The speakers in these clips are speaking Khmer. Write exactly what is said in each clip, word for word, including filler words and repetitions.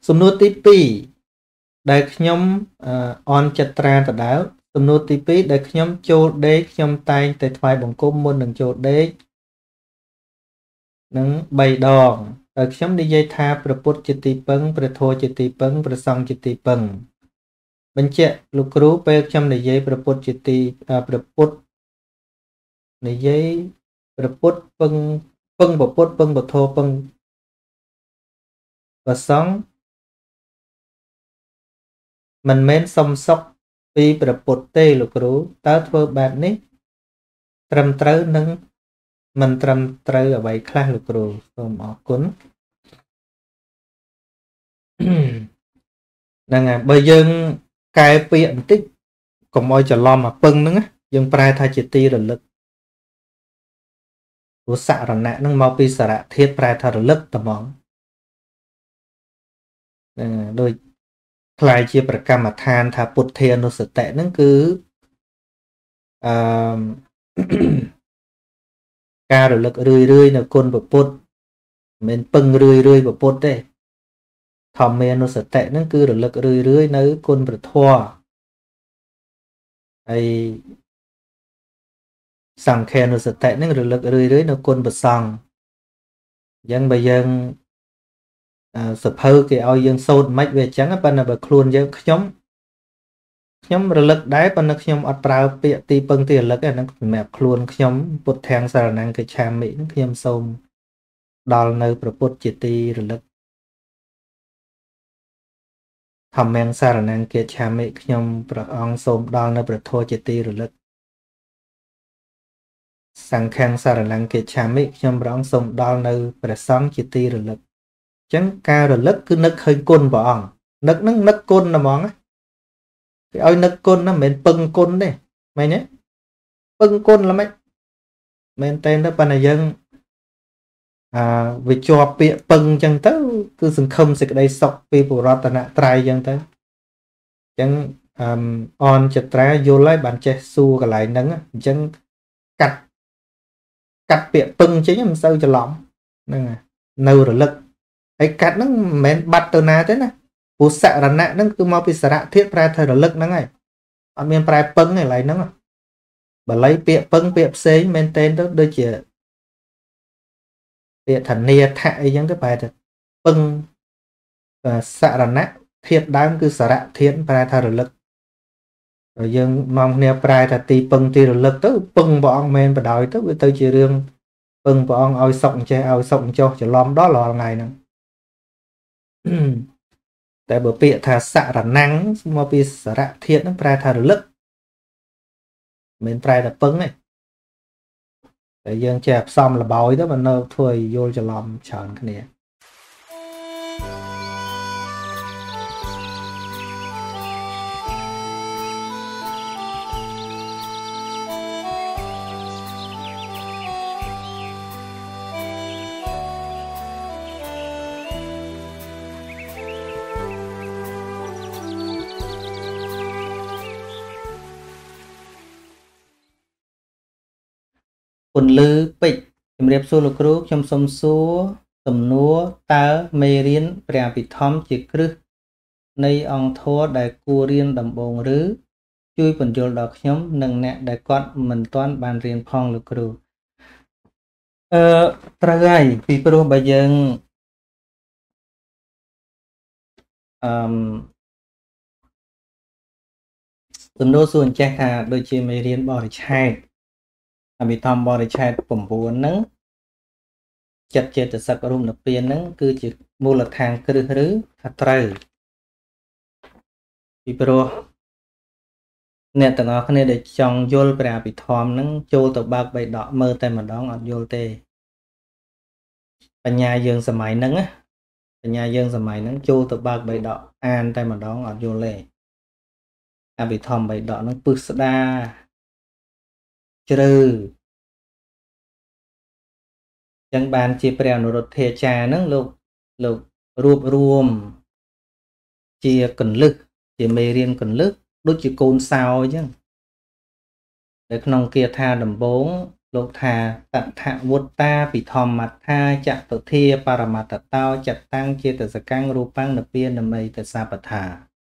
សំណួរទីពីរដែលខ្ញុំអនចិត្តត្រាដដែលសំណួរទីពីរដែលខ្ញុំចូលដេកខ្ញុំតែងតែថ្វាយបង្គំមុននឹងចូលដេកនឹងបីដងហើយខ្ញុំនិយាយថាព្រះពុទ្ធជាទីពឹងព្រះធម៌ជាទីពឹងព្រះសង្ឃជាទីពឹងបញ្ជាក់លោកគ្រូពេលខ្ញុំនិយាយព្រះពុទ្ធជាទីព្រះពុទ្ធនិយាយព្រះពុទ្ធពឹងពឹងព្រះពុទ្ធពឹងព្រះធម៌ពឹងព្រះសង្ឃមិនមែនសំសុខពីព្រះពុទ្ធទេលោកគ្រូតើធ្វើបែបនេះត្រឹមត្រូវនឹងមិនត្រឹមត្រូវអ្វីខ្លះលោកគ្រូសូមអរគុណហ្នឹងហើយបើយើងកែពាក្យបន្តិចកុំឲ្យច្រឡំអាពឹងហ្នឹងយើងប្រែថាជាទីរលឹកព្រោះសរណៈហ្នឹងមកពីសារៈធាតុប្រែថារលឹកត្មងហ្នឹងដូចខ្លាយជាប្រកម្មដ្ឋានថាពុទ្ធានុសតិហ្នឹងគឺអឺការរលឹករឿយរឿយនៅគុណពុទ្ធមិនមែនពឹងរឿយរឿយពុទ្ធទេធម្មានុសតិហ្នឹងគឺរលឹករឿយរឿយនៅគុណព្រះធម៌ហើយសង្ឃានុសតិហ្នឹងរលឹករឿយរឿយនៅគុណព្រះសង្ឃអញ្ចឹងបើយើងសភៅគេឲ្យយើងសូត្រមិនវាអញ្ចឹងប៉ុន្តែបើខ្លួនយើងខ្ញុំខ្ញុំរលឹកដែរប៉ុន្តែខ្ញុំអត់ប្រើពាក្យទីពឹងទីរលឹកហ្នឹងសម្រាប់ខ្លួនខ្ញុំពុទ្ធាំងសារណង្កច្ឆាមិហ្នឹងខ្ញុំសូមដល់នៅព្រះពុទ្ធជាទីរលឹកធម្មាំងសារណង្កច្ឆាមិខ្ញុំព្រះអង្គសូមដល់នៅព្រះធម៌ជាទីរលឹកសង្ឃាំងសារណង្កច្ឆាមិខ្ញុំព្រះអង្គសូមដល់នៅព្រះសង្ឃជាទីរលឹកអញ្ចឹងការរលឹកគឺនឹកឃើញគុណព្រះអង្គនឹកហ្នឹងនឹកគុណហ្មងគេឲ្យនឹកគុណណាមិនមែនពឹងគុណទេមែនទេពឹងគុណល្មិចមែនតែទៅប៉ុន្តែយើងអាវាជាប់ពាក្យពឹងអញ្ចឹងទៅគឺសង្ឃឹមសេចក្តីសុខពីពុរតនត្រ័យអញ្ចឹងទៅអញ្ចឹងអឺអនចត្រាយល់ហើយបានចេះសួរកន្លែងហ្នឹងអញ្ចឹងកាត់កាត់ពាក្យពឹងចេញមិនសូវច្រឡំហ្នឹងនៅរលឹកហើយកាត់ហ្នឹងមិនមែនបាត់ទៅណាទេណាព្រោះសរណៈហ្នឹងគឺមកពីសារៈធាតុប្រែថារលឹកហ្នឹងហើយអត់មានប្រែពឹងទេកន្លែងហ្នឹងបាលីពាក្យពឹងពាក្យផ្សេងមែនតេនទៅដូចជាពាក្យថានាថៈអីចឹងទៅប្រែថាពឹងសរណៈធាតុដើមគឺសារៈធាតុប្រែថារលឹកហើយយើងមកគ្នាប្រែថាទីពឹងទីរលឹកទៅពឹងព្រះអង្គមែនបដ ாய் ទៅវាទៅជារឿងពឹងព្រះអង្គឲ្យសុខអញ្ចេះឲ្យសុខអញ្ចោះច្រឡំដល់រាល់ថ្ងៃហ្នឹងតែបើពាក្យថាសរណង្ឃមកពីសារៈធាតុហ្នឹងប្រែថារលឹកមិនមែនប្រែថាពឹងទេតែយើងចេះផ្សំលបោយទៅមិននៅធ្វើឲ្យយល់ច្រឡំច្រើនគ្នាពន្លឺពេជ្រជំរាបសួរលោកគ្រូខ្ញុំសូមសួរសំណួរតើមេរៀនព្រះអភិធម្មជាគ្រឹះនៃអង្គធម៌ដែលគួររៀនដំបូងឬជួយពន្យល់ដល់ខ្ញុំនិងអ្នកដែលគាត់មិនទាន់បានរៀនផងលោកគ្រូអឺត្រូវហើយពីព្រោះបើយើងអឺសំណួរសួរអញ្ចេះថាដូចជាមេរៀនបរិច្ឆេទអភិធម្មបរិច្ឆេទ៩ហ្នឹងចិត្តចេតសិករូបនិព្វានហ្នឹងគឺជាមូលដ្ឋានគ្រឹះឬថាត្រូវពីព្រោះអ្នកទាំងអស់គ្នាដែលចង់យល់ព្រះអភិធម្មហ្នឹងចូលទៅបើកបៃដកមើលតែម្ដងអត់យល់ទេបញ្ញាយើងសម័យហ្នឹងណាបញ្ញាយើងសម័យហ្នឹងចូលទៅបើកបៃដកអានតែម្ដងអត់យល់ទេអភិធម្មបៃដកហ្នឹងពឹស្ដាជ្រៅចឹងបានជាព្រះអនុរុទ្ធាចារ្យហ្នឹងលោកលោករួបរួមជាកលឹះជាមេរៀនកលឹះដូចជាកូនសោអញ្ចឹងនៅក្នុងគាថាដំបូងលោកថាតថវុត្តាពិធម្មត្ថាចតុធាបរមត្តតោចតាំងចេតសកាំងរូបាំងនិព្វានមិតសាបថា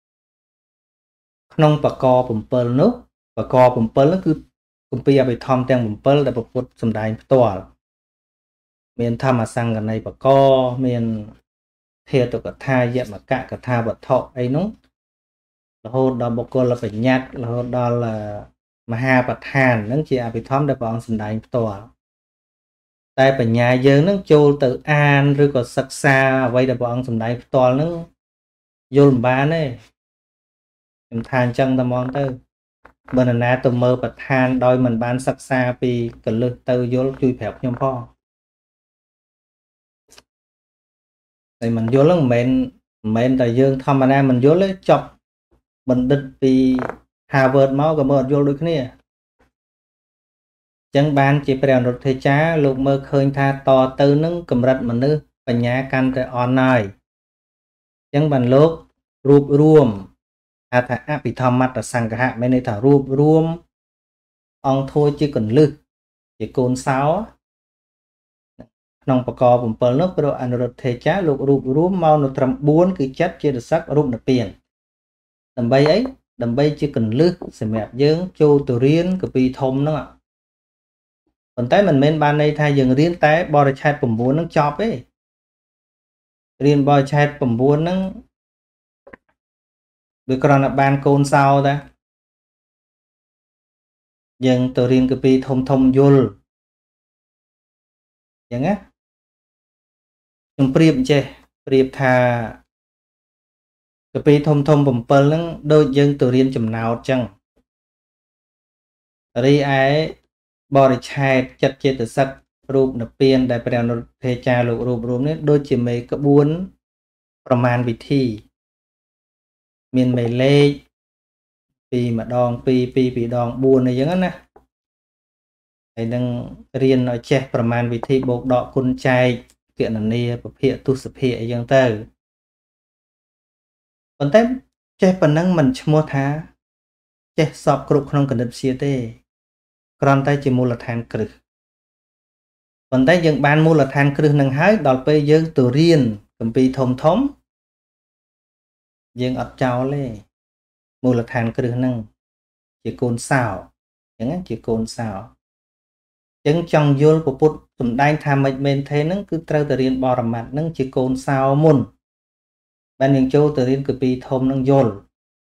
ក្នុងបក7នោះបក7នោះគឺគម្ពីរអភិធម្មទាំង7ដែលពុទ្ធសម្ដែងផ្ទាល់មានធម្មសង្កណីបកមានធាតុកថាយមកៈកថាវត្ថុអីនោះរហូតដល់បុគ្គលបញ្ញត្តិរហូតដល់មហាបឋានហ្នឹងជាអភិធម្មដែលព្រះអង្គសម្ដែងផ្ទាល់តែបញ្ញាយើងនឹងចូលទៅអានឬក៏សិក្សាអ្វីដែលព្រះអង្គសម្ដែងផ្ទាល់ហ្នឹងយល់មិនបានទេខ្ញុំថាអញ្ចឹងតែហ្មងទៅបើនរណាទៅមើលប្រឋានដោយមិនបានសិក្សាពីកលឹះទៅយល់ជួយប្រាប់ខ្ញុំផងតែមិនយល់ហ្នឹងមិនមែនមិនមែនតែយើងធម្មតាមិនយល់ទេចប់បណ្ឌិតពី Harvard មកក៏មើលអត់យល់ដូចគ្នាអញ្ចឹងបានជាព្រះអនុរុទ្ធេចាលោកមើលឃើញថាតទៅនឹងកម្រិតមនុស្សបញ្ញាកាន់តែអន់ហើយអញ្ចឹងបានលោករួបរួមហៅថាអភិធម្មត្តសង្ឃៈមានន័យថារួបរួមអង្គធัวជាកន្លឹះជាកូនសោក្នុងបក7នោះព្រះអនុរុទ្ធេចាលោករួបរួមមកនៅត្រឹម4គឺចិត្តចេតសិករូបនិព្វានដើម្បីអីដើម្បីជាកន្លឹះសម្រាប់យើងចូលទៅរៀនកពីធំហ្នឹងប៉ុន្តែមិនមែនបានន័យថាយើងរៀនតែបរិច្ឆេទ9ហ្នឹងចប់ទេរៀនបរិច្ឆេទ9ហ្នឹងវាគ្រាន់តែបានកូនសោតាយើងទៅរៀនកពីធំធំយល់អញ្ចឹងណាខ្ញុំប្រៀបចេះប្រៀបថាកពីធំធំ7ហ្នឹងដូចយើងទៅរៀនចំណោទអញ្ចឹងរីឯបរិច្ឆេទចិត្តចេតសិករូបនិព្វានដែលព្រះអនុរុទ្ធេចាលោករូបរួមនេះដូចជាមេក្បួនប្រមាណវិធីមានមេលេខពីម្ដង2 2ពីរដង4អីចឹងណាហើយនឹងរៀនឲ្យចេះប្រមាណវិធីបូកដកគុណចែកគណនាពភាគទុសភាគអីចឹងទៅប៉ុន្តែចេះប៉ុណ្ណឹងមិនឈ្មោះថាចេះសពគ្រប់ក្នុងគណិតវិទ្យាទេគ្រាន់តែជាមូលដ្ឋានគ្រឹះប៉ុន្តែយើងបានមូលដ្ឋានគ្រឹះនឹងហើយដល់ពេលយើងទៅរៀនគម្ពីរធំធំយើងអត់ចោលទេមូលដ្ឋានគ្រឹះហ្នឹងជាកូនសោអញ្ចឹងជាកូនសោអញ្ចឹងចង់យល់ពុទ្ធសំដែងថាមិនមែនទេហ្នឹងគឺត្រូវតែរៀនបរមត្តហ្នឹងជាកូនសោមុនបានយើងចូលទៅរៀនគម្ពីរធំហ្នឹងយល់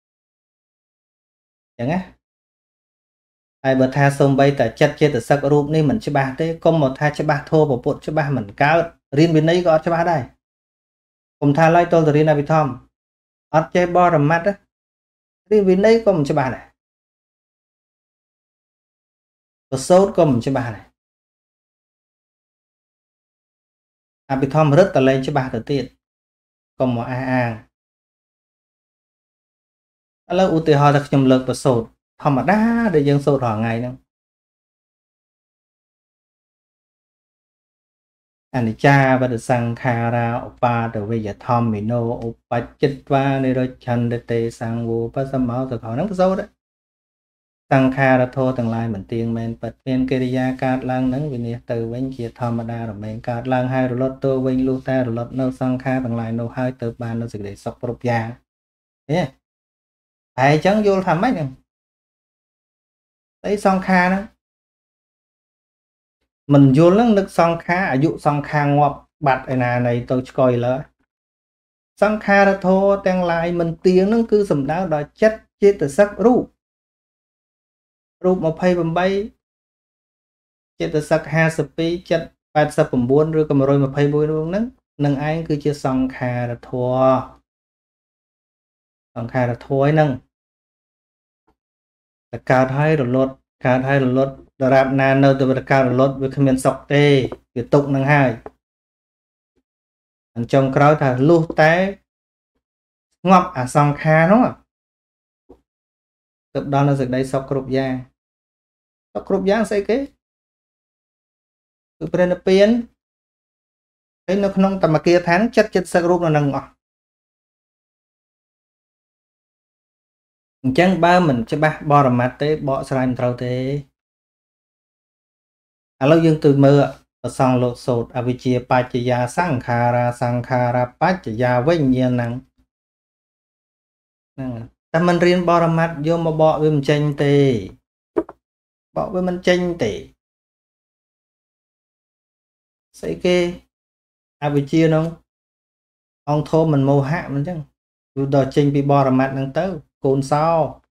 អញ្ចឹងណាហើយបើថាសូម្បីតែចិត្តចេតសិករូបនេះមិនច្បាស់ទេកុំមកថាច្បាស់ធម៌ពុទ្ធច្បាស់មិនកើតរៀនវិន័យក៏អត់ច្បាស់ដែរកុំថាឡើយតលទៅរៀនអភិធម្មអត់ចេះបរមត្តរៀនវិន័យក៏មិនច្បាស់ដែរប្រសូតក៏មិនច្បាស់ដែរអភិធម្មរឹតតលែងច្បាស់ទៅទៀតកុំមកអះអាងឥឡូវឧទាហរណ៍ថាខ្ញុំលើកប្រសូតធម្មតាដែលយើងសូត្ររាល់ថ្ងៃហ្នឹងអនិច្ចាវតសង្ខារាឧបាទវេយធម្មិណោឧបច្ចិតវានិរច្ឆន្ទទេសង្វោបសមោសខហ្នឹងប្រសូតសង្ខារធោទាំងឡាយមិនទៀងមែនពិតមានកិរិយាកើតឡើងនឹងវិនិច្ឆ័យទៅវិញជាធម្មតារមែងកើតឡើងហើយរលត់ទៅវិញលុះតែរលត់នៅសង្ខារទាំងឡាយនោះហើយទៅបាននៅសេចក្តីសុខគ្រប់យ៉ាងទេហើយអញ្ចឹងយល់ថាម៉េចហ្នឹងអីសង្ខារហ្នឹងមិនយល់ហ្នឹងនឹកសង្ខារអាយុសង្ខារងាប់បាត់ឯណានៃទៅឆ្កយលើសង្ខារធោទាំងឡាយមិនទៀងហ្នឹងគឺសំដៅដល់ចិត្តចេតសិករូបរូប28ចេតសិក52ចិត្ត89ឬក៏121រូបហ្នឹងនឹងឯងគឺជាសង្ខារធម៌សង្ខារធម៌ហ្នឹងតែកើតហើយរលត់កើតហើយរលត់ដរាបណានៅទៅវាកើតរលត់វាគ្មានសុខទេវាទុកនឹងហើយអញ្ចឹងក្រោយថាលុះតែស្ងប់អាសង្ខារនោះទៅដល់នៅសេចក្តីសុខគ្រប់យ៉ាងសុខគ្រប់យ៉ាងស្អីគេគឺព្រះនិព្វានហើយនៅក្នុងតមគាឋានចិត្តចិត្តសឹករូបនៅនឹងអស់អញ្ចឹងបើមិនច្បាស់បរមត្តទេបកស្រាយមិនត្រូវទេឥឡូវយើងទៅមើលប្រសងលោកសូត្រអវិជ្ជាបច្ចយាសង្ខារាសង្ខារបច្ចយាវិញ្ញាណังហ្នឹងតែមិនរៀនបរមត្ថយកមកបកវាមិនចេញទេបកវាមិនចេញទេស្អីគេអវិជ្ជានោះអង្គធមមិនមោហៈមិនអញ្ចឹងគឺដល់ចេញពីបរមត្ថហ្នឹងទៅកូនសោ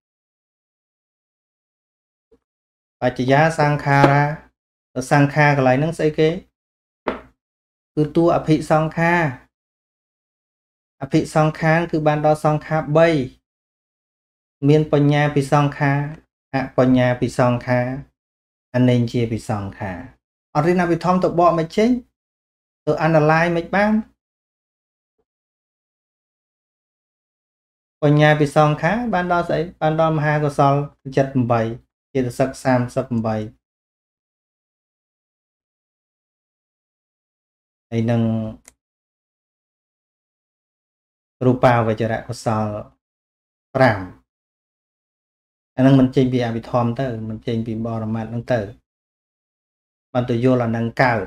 បច្ចយាសង្ខារាសង្ខារកន្លែងហ្នឹងស្អីគេគឺតួអភិសង្ខារអភិសង្ខារគឺបានដល់សង្ខារបីមានបញ្ញាពិសង្ខារអបញ្ញាពិសង្ខារអនេញ្ជាពិសង្ខារអត់រៀនអភិធម្មទៅបកមិនចេញទៅ analyze មិនបានបញ្ញាពិសង្ខារបានដល់ស្អីបានដល់មហាកុសលចិត្តeightចេតសិកសាមសិបeightហើយនឹងរូបាវចរៈកុសលfiveអានឹងមិនចេញពីអភិធម្មទៅមិនចេញពីបរមត្ថហ្នឹងទៅបានទៅយល់អានឹងកើត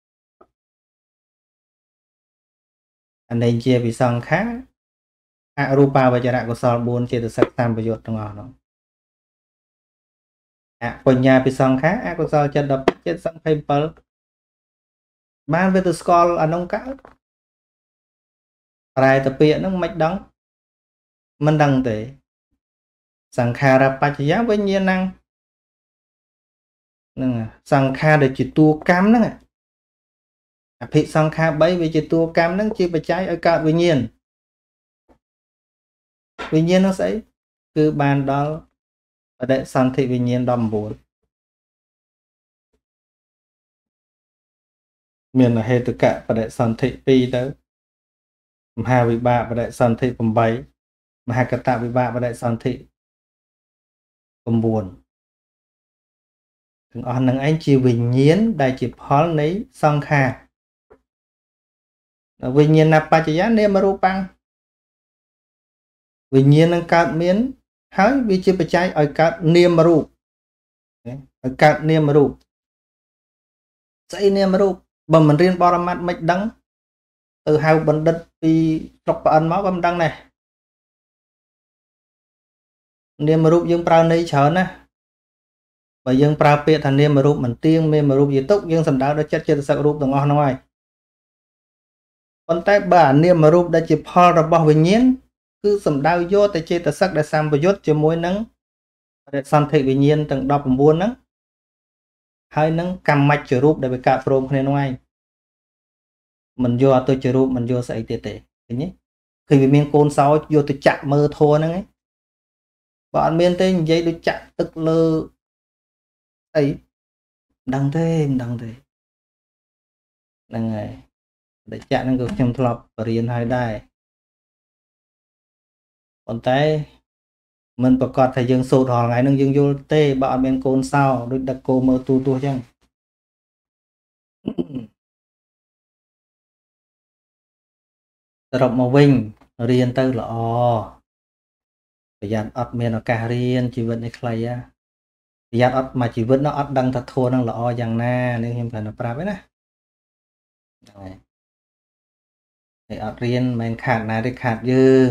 អានេះជាវិសង្ខារអរូបាវចរៈកុសលfourចេតសិកតាមប្រយុទ្ធទាំងអស់នោះអបញ្ញាពិសង្ខារអកុសលចិត្តtenចេតសិកtwenty-sevenបានវាទៅស្គាល់អានោះកើតប្រែទៅពាក្យហ្នឹងមិនដឹងមិនដឹងទេសង្ខារបច្ចយាវិញ្ញាណังហ្នឹងសង្ខារដែលជាតួកម្មហ្នឹងអភិសង្ខារthreeវាជាតួកម្មហ្នឹងជាបច្ច័យឲ្យកើតវិញ្ញាណវិញ្ញាណនោះស្អីគឺបានដល់បដិសន្ធិវិញ្ញាណnineteenមានហេតុកៈបដិសន្ធិtwoទៅមហាវិបាកបដិសន្ធិeightមហាកតវិបាកបដិសន្ធិnineទាំងអស់នឹងឯងជាវិញ្ញាណដែលជាផលនៃសង្ខារវិញ្ញាណបច្ចយានាមរូបាំងវិញ្ញាណនឹងកើតមានហើយវាជាបច្ច័យឲ្យកើតនាមរូបឲ្យកើតនាមរូបស្អីនាមរូបបើមិនរៀនបរមត្ថមិនដឹងទៅហៅបណ្ឌិតពីស្រុកប្អិនមកក៏មិនដឹងដែរនាមរូបយើងប្រើន័យច្រើនណាស់បើយើងប្រើពាក្យថានាមរូបមិនទៀងនាមរូបយតុយើងសំដៅដល់ចិត្តចេតសិករូបទាំងអស់ហ្នឹងហើយប៉ុន្តែបើអានាមរូបដែលជាផលរបស់វិញ្ញាណគឺសំដៅយកតែចេតសិកដែលសម្ពយុទ្ធជាមួយនឹងបដិសន្ធិវិញ្ញាណទាំងnineteenហ្នឹងហើយនឹងកម្មច្ចរូបដែលវាកើតព្រមគ្នានោះឯងមិនយកអតុច្ចរូបមិនយកស្អីទៀតទេឃើញទេឃើញវាមានកូនសោយកទៅចាក់មើលធัวហ្នឹងឯងបើអត់មានទេនិយាយដូចចាក់ទឹកលើអីមិនដឹងទេមិនដឹងទេហ្នឹងហើយតែចាក់ហ្នឹងក៏ខ្ញុំធ្លាប់បរៀនហើយដែរប៉ុន្តែមិនប្រកាសថាយើងសូត្ររាល់ថ្ងៃហ្នឹងយើងយល់ទេបើអត់មានកូនសោដូចដឹកគោមើលទូទស្សន៍អញ្ចឹងសរុបមកវិញរៀនទៅល្អប្រយ័ត្នអត់មានឱកាសរៀនជីវិតនេះខ្លីហ่ะប្រយ័ត្នអត់មកជីវិតនោះអត់ដឹងថាធัวនឹងល្អយ៉ាងណានេះខ្ញុំគ្រាន់តែប្រាប់ឯណាហ្នឹងហើយអត់រៀនមិនខាតណាទេខាតយើង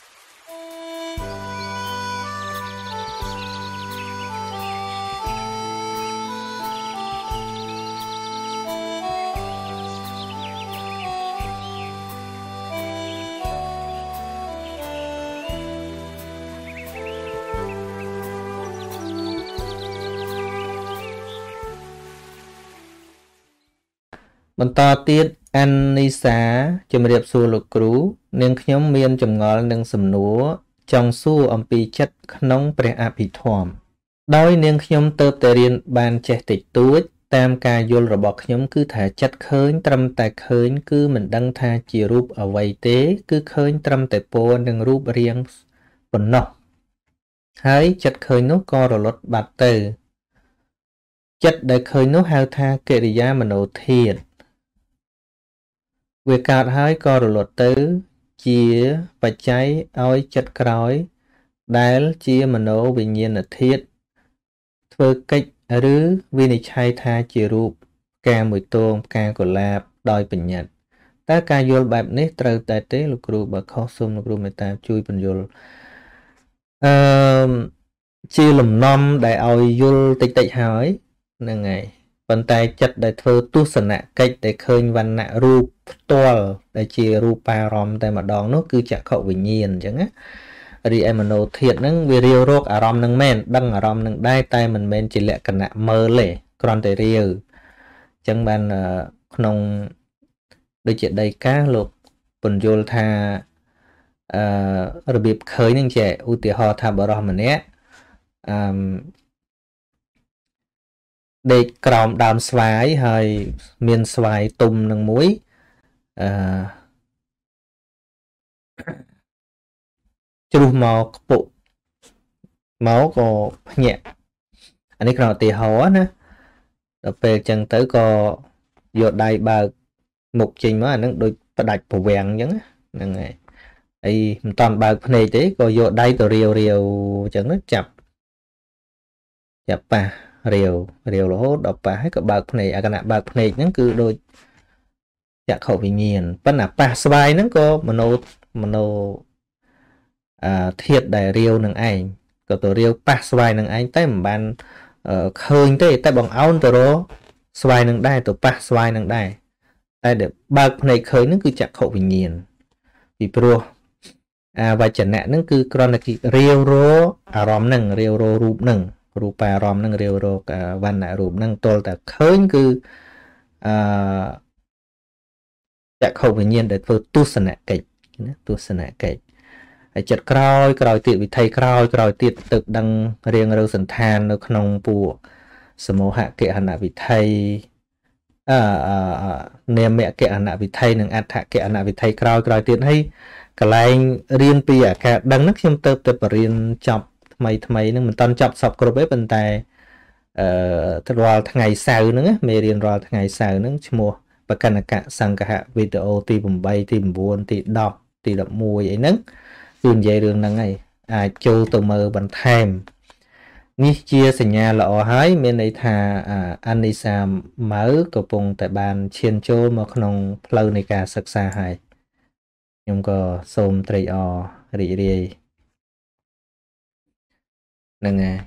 បន្តទៀតអាននីសាជំរាបសួរលោកគ្រូនាងខ្ញុំមានចម្ងល់នឹងសំណួរចង់សួរអំពីចិត្តក្នុងព្រះអភិធម្មដោយនាងខ្ញុំទៅតែរៀនបានចេះតិចតួចតាមការយល់របស់ខ្ញុំគឺថាចិត្តឃើញត្រឹមតែឃើញគឺមិនដឹងថាជារូបអ្វីទេគឺឃើញត្រឹមតែពណ៌និងរូបរាងប៉ុណ្ណោះហើយចិត្តឃើញនោះក៏រលត់បាត់ទៅចិត្តដែលឃើញនោះហៅថាកិរិយាមโนធាតុវាកើតហើយក៏រលត់ទៅជាបច្ច័យឲ្យចិត្តក្រោយដែលជាមโนវិញ្ញាណធាតុធ្វើកិច្ចឬវិនិច្ឆ័យថាជារូបផ្កាមួយទងផ្កាកុលាបដោយបញ្ញត្តិតើការយល់បែបនេះត្រូវតែទេលោកគ្រូបើខុសសូមលោកគ្រូមេត្តាជួយបញ្យល់អឺជាលំនាំដែលឲ្យយល់តិចតិចហើយហ្នឹងហើយប៉ុន្តែចិត្តដែលធ្វើទស្សនកិច្ចដែលឃើញវណ្ណៈរូបផ្ទាល់ដែលជារូបារម្មណ៍តែម្ដងនោះគឺចក្ខុវិញ្ញាណអញ្ចឹងណារីឯមโนធាតុហ្នឹងវារាវរកអារម្មណ៍ហ្នឹងមែនដឹងអារម្មណ៍ហ្នឹងដែរតែមិនមែនជាលក្ខណៈមើលទេគ្រាន់តែរាវអញ្ចឹងបានក្នុងដូចជាដីកាលោកពន្យល់ថាអឺរបៀបឃើញហ្នឹងជាឧទាហរណ៍ថាបរិសម្នាក់អឺដេកក្រោមដើមស្វាយហើយមានស្វាយទុំនឹងមួយអឺជ្រុះមកខ្ពុកមកក៏ភ្ញាក់អានេះគ្រាន់តែឧទាហរណ៍ណាដល់ពេលអញ្ចឹងទៅក៏យកដៃបើកមុខចេញមកអានឹងដូចផ្ដាច់ប្រវាំងអញ្ចឹងហ្នឹងហើយអីមិនតាន់បើកភ្នែកទេក៏យកដៃទៅរាវរាវអញ្ចឹងចាប់ចាប់ប៉ះរាវរាវរហូតដល់ប៉ះហើយក៏បើកភ្នែកអាគណៈបើកភ្នែកហ្នឹងគឺដូចចក្ខុវិញ្ញាណប៉ុន្តែប៉ះស្វាយហ្នឹងក៏មโนមโนអឺធាតុដែលរាវនឹងឯងក៏ទៅរាវប៉ះស្វាយនឹងឯងតែមិនបានឃើញទេតែបងអោនទៅរកស្វាយនឹងដែរទៅប៉ះស្វាយនឹងដែរតែដែលបើកភ្នែកឃើញហ្នឹងគឺចក្ខុវិញ្ញាណពីព្រោះអាវចនៈហ្នឹងគឺគ្រាន់តែរាវរកអារម្មណ៍ហ្នឹងរាវរករូបហ្នឹងរូបារម្មណ៍ហ្នឹងរាវរកវណ្ណៈរូបហ្នឹងទល់តែឃើញគឺអឺចក្ខុវិញ្ញាណដែលធ្វើទស្សនកិច្ចណាទស្សនកិច្ចហើយចិត្តក្រោយក្រោយទៀតវិថីក្រោយក្រោយទៀតទឹកដឹងរៀងរើសន្តាននៅក្នុងពួកសមោហកហនវិថីអឺនាមកហនវិថីនិងអដ្ឋកហនវិថីក្រោយក្រោយទៀតហើយកន្លែងរៀនពីអាការដឹងហ្នឹងខ្ញុំទៅទៅបរៀនចប់ថ្មីថ្មីហ្នឹងមិនតាន់ចប់សពគ្រប់ទេប៉ុន្តែអឺរាល់ថ្ងៃសៅរ៍ហ្នឹងមេរៀនរាល់ថ្ងៃសៅរ៍ហ្នឹងឈ្មោះបកណ្ណកសង្កហវីដេអូទីeightទីnineទីtenទីelevenអីហ្នឹងគឺនិយាយរឿងហ្នឹងហើយអាចចូលទៅមើលបន្ថែមនេះជាសញ្ញាល្អហើយមានន័យថាអានិសាម៉ៅកំពុងតែបានឈានចូលមកក្នុងផ្លូវនៃការសិក្សាហើយខ្ញុំក៏សូមត្រេកអររីករាយហ្នឹងហើយ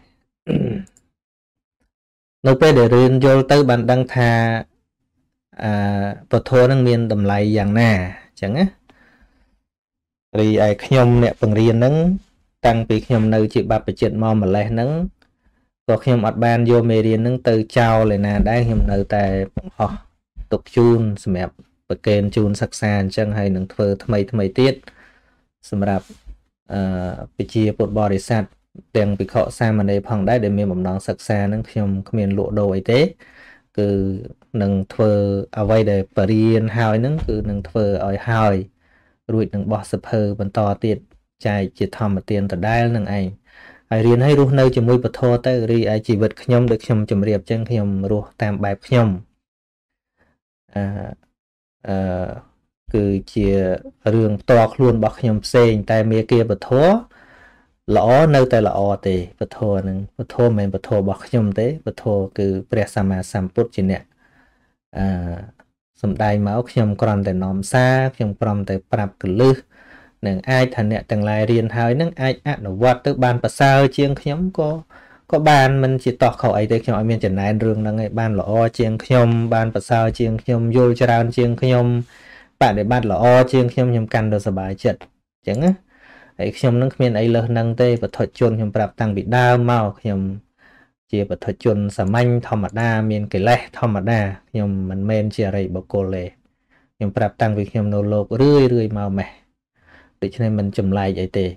នៅពេលដែលរៀនយល់ទៅបានដឹងថាអឺពធនឹងមានតម្លៃយ៉ាងណាអញ្ចឹងណារីឯខ្ញុំអ្នកបង្រៀនហ្នឹងតាំងពីខ្ញុំនៅជាបព្វជិតមកម្លេះហ្នឹងក៏ខ្ញុំអត់បានយកមេរៀនហ្នឹងទៅចោលឯណាដែរខ្ញុំនៅតែបង្ហោះទុកជូនសម្រាប់ប្រកេនជូនសិក្សាអញ្ចឹងហើយនឹងធ្វើថ្មីថ្មីទៀតសម្រាប់អឺវិជាពុទ្ធបរិស័ទទាំងភិក្ខុសាមណេរផងដែរដែលមានបំណងសិក្សាហ្នឹងខ្ញុំគ្មានលក់ដូរអីទេគឺនឹងធ្វើអ្វីដែលបរៀនហើយហ្នឹងគឺនឹងធ្វើឲ្យហើយរួចនឹងបោះសភើបន្តទៀតចែកជាធម្មទានដដែលនឹងឯងហើយរៀនឲ្យរស់នៅជាមួយពធទៅរីឯជីវិតខ្ញុំដូចខ្ញុំជម្រាបចឹងខ្ញុំរស់តាមបែបខ្ញុំអឺអឺគឺជារឿងផ្ទាល់ខ្លួនរបស់ខ្ញុំផ្សេងតែមេគាពធល្អនៅតែល្អទេពធហ្នឹងពធមិនមែនពធរបស់ខ្ញុំទេពធគឺព្រះសម្មាសម្ពុទ្ធជាអ្នកអឺសំដែងមកខ្ញុំគ្រាន់តែនាំសារខ្ញុំគ្រាន់តែប្រាប់កលឹះនឹងអាចថាអ្នកទាំងឡាយរៀនហើយនឹងអាចអនុវត្តទៅបានប្រសើរជាងខ្ញុំក៏ក៏បានមិនជាតោះខុសអីទេខ្ញុំឲ្យមានចំណែនរឿងហ្នឹងឯងបានល្អជាងខ្ញុំបានប្រសើរជាងខ្ញុំយល់ច្រើនជាងខ្ញុំបដិបត្តិល្អជាងខ្ញុំខ្ញុំកាន់ទៅសុបាយចិត្តអញ្ចឹងណាហើយខ្ញុំនឹងគ្មានអីលើសហ្នឹងទេបឋិជនខ្ញុំប្រាប់តាំងពីដើមមកខ្ញុំជាបឋិជនសាមញ្ញធម្មតាមានកិលេសធម្មតាខ្ញុំមិនមែនជាអរិយបុគ្គលទេខ្ញុំប្រាប់តាំងពីខ្ញុំនៅលោករឿយរឿយមកម៉េះដូច្នេះមិនចម្លែកអីទេ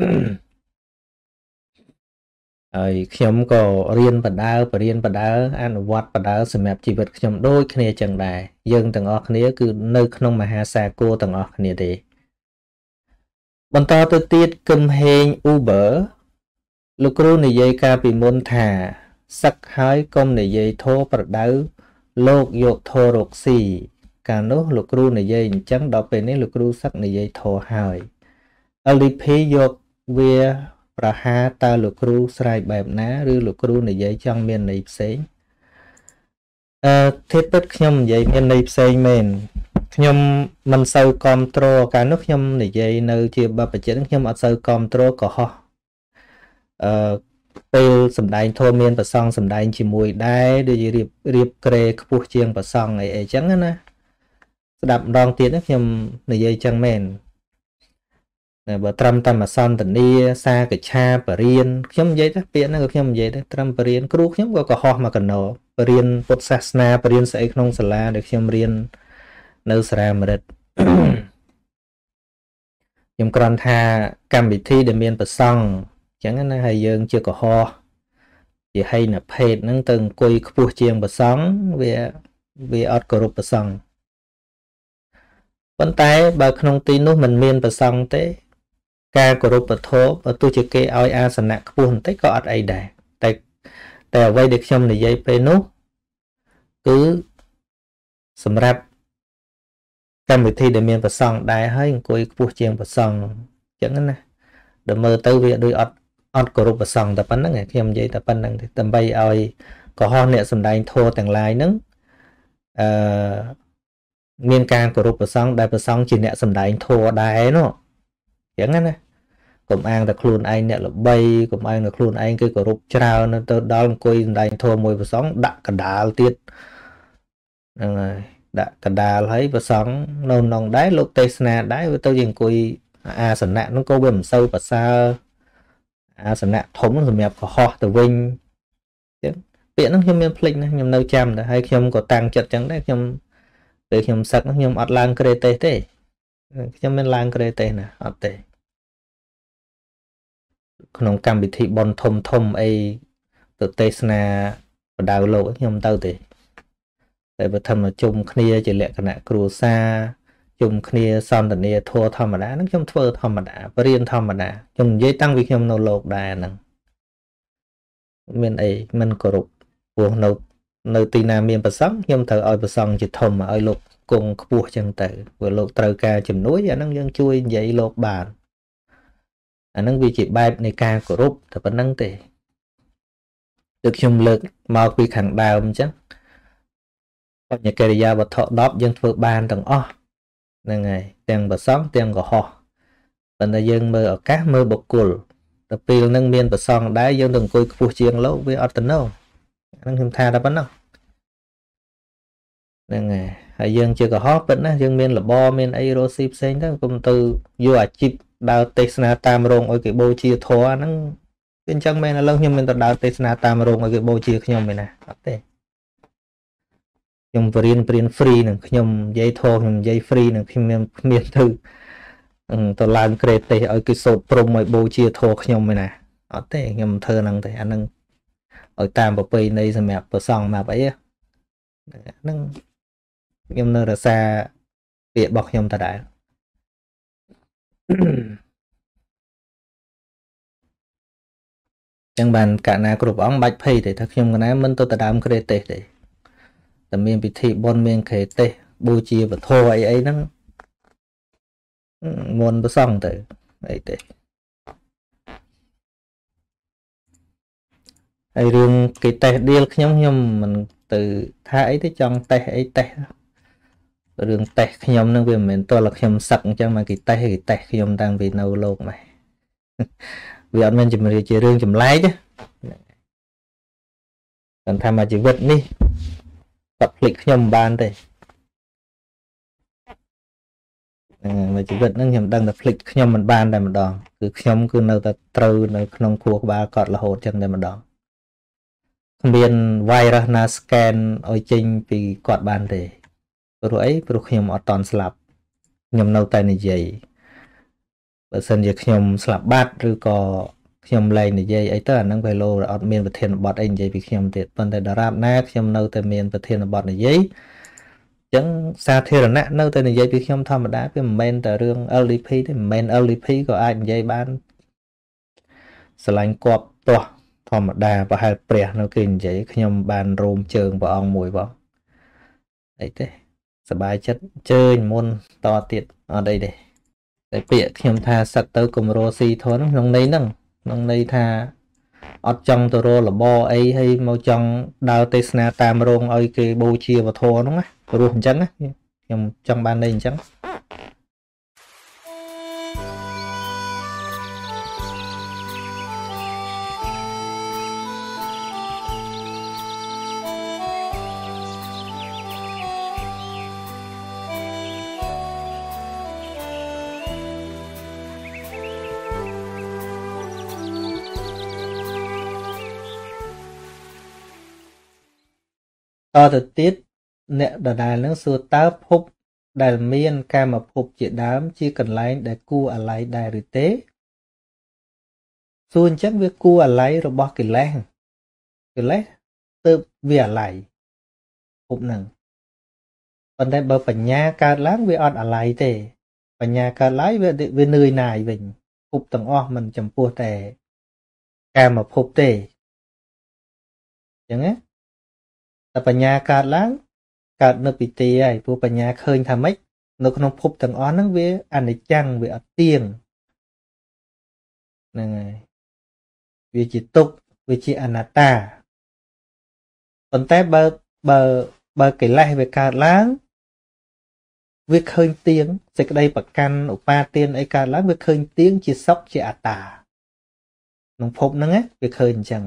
ហើយខ្ញុំក៏រៀនបដើបរៀនបដើអនុវត្តបដើសម្រាប់ជីវិតខ្ញុំដូចគ្នាចឹងដែរយើងទាំងអស់គ្នាគឺនៅក្នុងមហាសាគរទាំងអស់គ្នាទេបន្តទៅទៀតគឹមហេង Uber លោកគ្រូនិយាយកាលពីមុនថាសឹកហើយកុំនិយាយធោប្រដៅលោកយកធោរកស៊ីកាលនោះលោកគ្រូនិយាយអញ្ចឹងដល់ពេលនេះលោកគ្រូសឹកនិយាយធោហើយ แอล ឌី พี យកវាប្រហាតើលោកគ្រូស្រែកបែបណាឬលោកគ្រូនិយាយចង់មានន័យផ្សេងអឺធៀបពិតខ្ញុំនិយាយមានន័យផ្សេងមែនខ្ញុំមិនសូវគ្រប់គ្រងកាលនោះខ្ញុំនិយាយនៅជាបព្វជិតខ្ញុំអត់សូវគ្រប់គ្រងកុហកអឺពេលសំដែងធម៌មានប្រសងសំដែងជាមួយដែរដូចរៀបរៀបក្រេខ្ពស់ជាងប្រសងអីអីចឹងណាស្ដាប់ម្ដងទៀតខ្ញុំនិយាយចឹងមែនតែបើត្រឹមតែមកសន្តានាសាកឆាបរៀនខ្ញុំនិយាយទៅពាក្យហ្នឹងក៏ខ្ញុំនិយាយដែរត្រឹមបរៀនគ្រូខ្ញុំក៏កុហកមកកណោបរៀនពុទ្ធសាសនាបរៀនស្អីក្នុងសាលាដែលខ្ញុំរៀននៅសារាមរិទ្ធខ្ញុំគ្រាន់ថាកម្មវិធីដែលមានប្រសង់ចឹងណាហើយយើងជាកុហកជាហីនភេទហ្នឹងទៅអង្គុយខ្ពស់ជាងប្រសង់វាវាអត់គោរពប្រសង់ប៉ុន្តែបើក្នុងទីនោះមិនមានប្រសង់ទេការគោរពពធបើទោះជាគេឲ្យអាសនៈខ្ពស់បន្តិចក៏អត់អីដែរតែតែអ្វីដែលខ្ញុំនិយាយពេលនោះគឺសម្រាប់កម្មវិធីដែលមានប្រសង់ដែរហើយអង្គុយខ្ពស់ជាងប្រសង់អញ្ចឹងណាដល់មើលទៅវាដូចអត់អត់គោរពប្រសង់តែប៉ុណ្្នឹងខ្ញុំនិយាយតែប៉ុណ្្នឹងទេដើម្បីឲ្យកុហកអ្នកសម្ដែងធម៌ទាំងឡាយហ្នឹងអឺមានការគោរពប្រសង់ដែលប្រសង់ជាអ្នកសម្ដែងធម៌ដែរនោះអញ្ចឹងណាកុំអាងតែខ្លួនឯងអ្នកល្បីកុំអាងតែខ្លួនឯងគឺគោរពច្រើនទៅដល់អង្គុយសម្ដែងធម៌មួយប្រសង់ដាក់កដាលទៀតហ្នឹងហើយដាក់កដាលហើយប្រសង់នៅក្នុងដែរលោកទេសនាដែរវាទៅជាអង្គុយអាសនៈហ្នឹងក៏វាមិនសូវប្រសើរអាសនៈធំសម្រាប់កុហកទៅវិញអញ្ចឹងពាក្យហ្នឹងខ្ញុំមានភ្លេចណាខ្ញុំនៅចាំតែហើយខ្ញុំក៏តាំងចិត្តអញ្ចឹងដែរខ្ញុំពេលខ្ញុំសឹកខ្ញុំអត់ឡើងក្រេទេសទេខ្ញុំមិនឡើងក្រេទេសណាអត់ទេក្នុងកម្មវិធីបន់ធំធំអីទៅទេសនាបដៅលោកខ្ញុំទៅទេតែបើធម្មជុំគ្នាជាលក្ខណៈគ្រួសារជុំគ្នាសន្ទនាធម៌ធម្មតាហ្នឹងខ្ញុំធ្វើធម្មតាបរៀនធម្មតាខ្ញុំនិយាយតាំងពីខ្ញុំនៅលោកដែរហ្នឹងមានអីមិនគោរពព្រោះនៅនៅទីណាមានប្រសង់ខ្ញុំត្រូវឲ្យប្រសង់ជាធំឲ្យលោកគង់ខ្ពស់ចឹងទៅព្រោះលោកត្រូវការជំនួយអាហ្នឹងយើងជួយនិយាយលោកបានអាហ្នឹងវាជាបែបនៃការគោរពតែប៉ុណ្្នឹងទេដូចខ្ញុំលើកមកពីខាងដើមអញ្ចឹងបញ្ញកិរិយាវត្ថុដប់យើងធ្វើបានទាំងអស់ហ្នឹងហើយទាំងប្រសង់ទាំងកុហកប៉ុន្តែយើងមើលឱកាសមើលបុគ្គលទៅពេលហ្នឹងមានប្រសង់ដែរយើងទៅអង្គុយខ្ពស់ជាងលោកវាអត់ទៅនោះហ្នឹងខ្ញុំថាតែប៉ុណ្ណោះហ្នឹងហើយហើយយើងជាកុហកពិតណាយើងមានលបមានអីរស់ស៊ីផ្សេងទៅកុំទៅយកអាជីពដើរទេសនាតាមរោងឲ្យគេបូជាធម៌ហ្នឹងគឺអញ្ចឹងមែនឥឡូវខ្ញុំមានទៅដើរទេសនាតាមរោងឲ្យគេបូជាខ្ញុំមែនណាអត់ទេខ្ញុំបរៀនបរៀន free នឹងខ្ញុំនិយាយធម៌ខ្ញុំនិយាយ free នឹងខ្ញុំមានមានទៅទៅឡើងក្រេតទេសឲ្យគេសូត្រព្រំឲ្យបូជាធម៌ខ្ញុំមែនណាអត់ទេខ្ញុំធ្វើហ្នឹងទេអាហ្នឹងឲ្យតាមប្រពៃណីសម្រាប់ប្រសង់មកអីហ្នឹងខ្ញុំនៅរក្សាពាក្យរបស់ខ្ញុំតដែរចឹងបានកាលណាគ្រប់អង្គបាច់ភ័យទេថាខ្ញុំកណាមិនទៅទៅដើមក្រេតទេសទេតែមានពិធីបុណ្យមានក្រេតទេសបូជាវត្ថុអីអីហ្នឹងមុនប្រសង់ទៅអីទេហើយរឿងគេតេស្តដៀលខ្ញុំខ្ញុំមិនទៅថាអីទេចង់តេស្តអីតេស្តរឿងតេស្តខ្ញុំនឹងវាមិនមែនតើខ្ញុំសឹកអញ្ចឹងមកគេតេស្តគេតេស្តខ្ញុំតាំងពីនៅលោកមកវាអត់មានជំរឿជារឿងចម្លែកទេគាត់ថាមកជីវិតនេះគាត់ភ្លេចខ្ញុំបានទេមកជីវិតហ្នឹងខ្ញុំដឹងតែភ្លេចខ្ញុំមិនបានតែម្ដងគឺខ្ញុំគឺនៅតែត្រូវនៅក្នុងខួរក្បាលគាត់រហូតចឹងតែម្ដងគ្មាន virus ណា scan ឲ្យចេញពីគាត់បានទេព្រោះអីព្រោះខ្ញុំអត់តន់ស្លាប់ខ្ញុំនៅតែនិយាយបើសិនជាខ្ញុំស្លាប់បាត់ឬក៏ខ្ញុំលែងនិយាយអីទៅអាហ្នឹងពេលលោអត់មានប្រធានបទអីនិយាយពីខ្ញុំទៀតប៉ុន្តែដរាបណាខ្ញុំនៅតែមានប្រធានបទនិយាយអញ្ចឹងសាធារណៈនៅតែនិយាយពីខ្ញុំធម្មតាវាមិនមែនតែរឿង แอล ดี พี ទេមិនមែន แอล ดี พี ក៏អាចនិយាយបានស្រឡាញ់គប់ទាស់ធម្មតាប្រហែលព្រះនៅគេនិយាយខ្ញុំបានរោមជើងព្រះអង្គមួយបងអីទេសบายចិត្តជើញមុនតទៀតអត់អីទេតែពាក្យខ្ញុំថាសឹកទៅគំរោស៊ីធនក្នុងន័យហ្នឹង nông đây tha ọt trong tờ rô là bo ấy hay mau trong đào tê sna tam rong ơi cái bô chia và thô đúng á rô hình trắng á nhưng trong ban đây hình trắng តទៅទៀតអ្នកដដែលនឹងសួរតើភពដែលមានកាមភពជាដើមជាកន្លែងដែលគួរអាល័យដែរឬទេសួរអញ្ចឹងវាគួរអាល័យរបស់កិលេសកិលេសទើបវាអាល័យភពហ្នឹងប៉ុន្តែបើបញ្ញាកើតឡើងវាអត់អាល័យទេបញ្ញាកើតឡើងវាវានឿយណាយវិញភពទាំងអស់មិនចំពោះតែកាមភពទេអញ្ចឹងណាតែបញ្ញាកើតឡើងកើតនៅពីទីហើយព្រោះបញ្ញាឃើញថាម៉េចនៅក្នុងភពទាំងអស់ហ្នឹងវាអនិច្ចំវាអត់ទៀងហ្នឹងហើយវាជាទុក្ខវាជាអនត្តាប៉ុន្តែបើបើបើកិលេសវាកើតឡើងវាឃើញទៀងសេចក្តីប្រកាន់ឧបាទានអីកើតឡើងវាឃើញទៀងជាសុខជាអត្តាក្នុងភពហ្នឹងណាវាឃើញអញ្ចឹង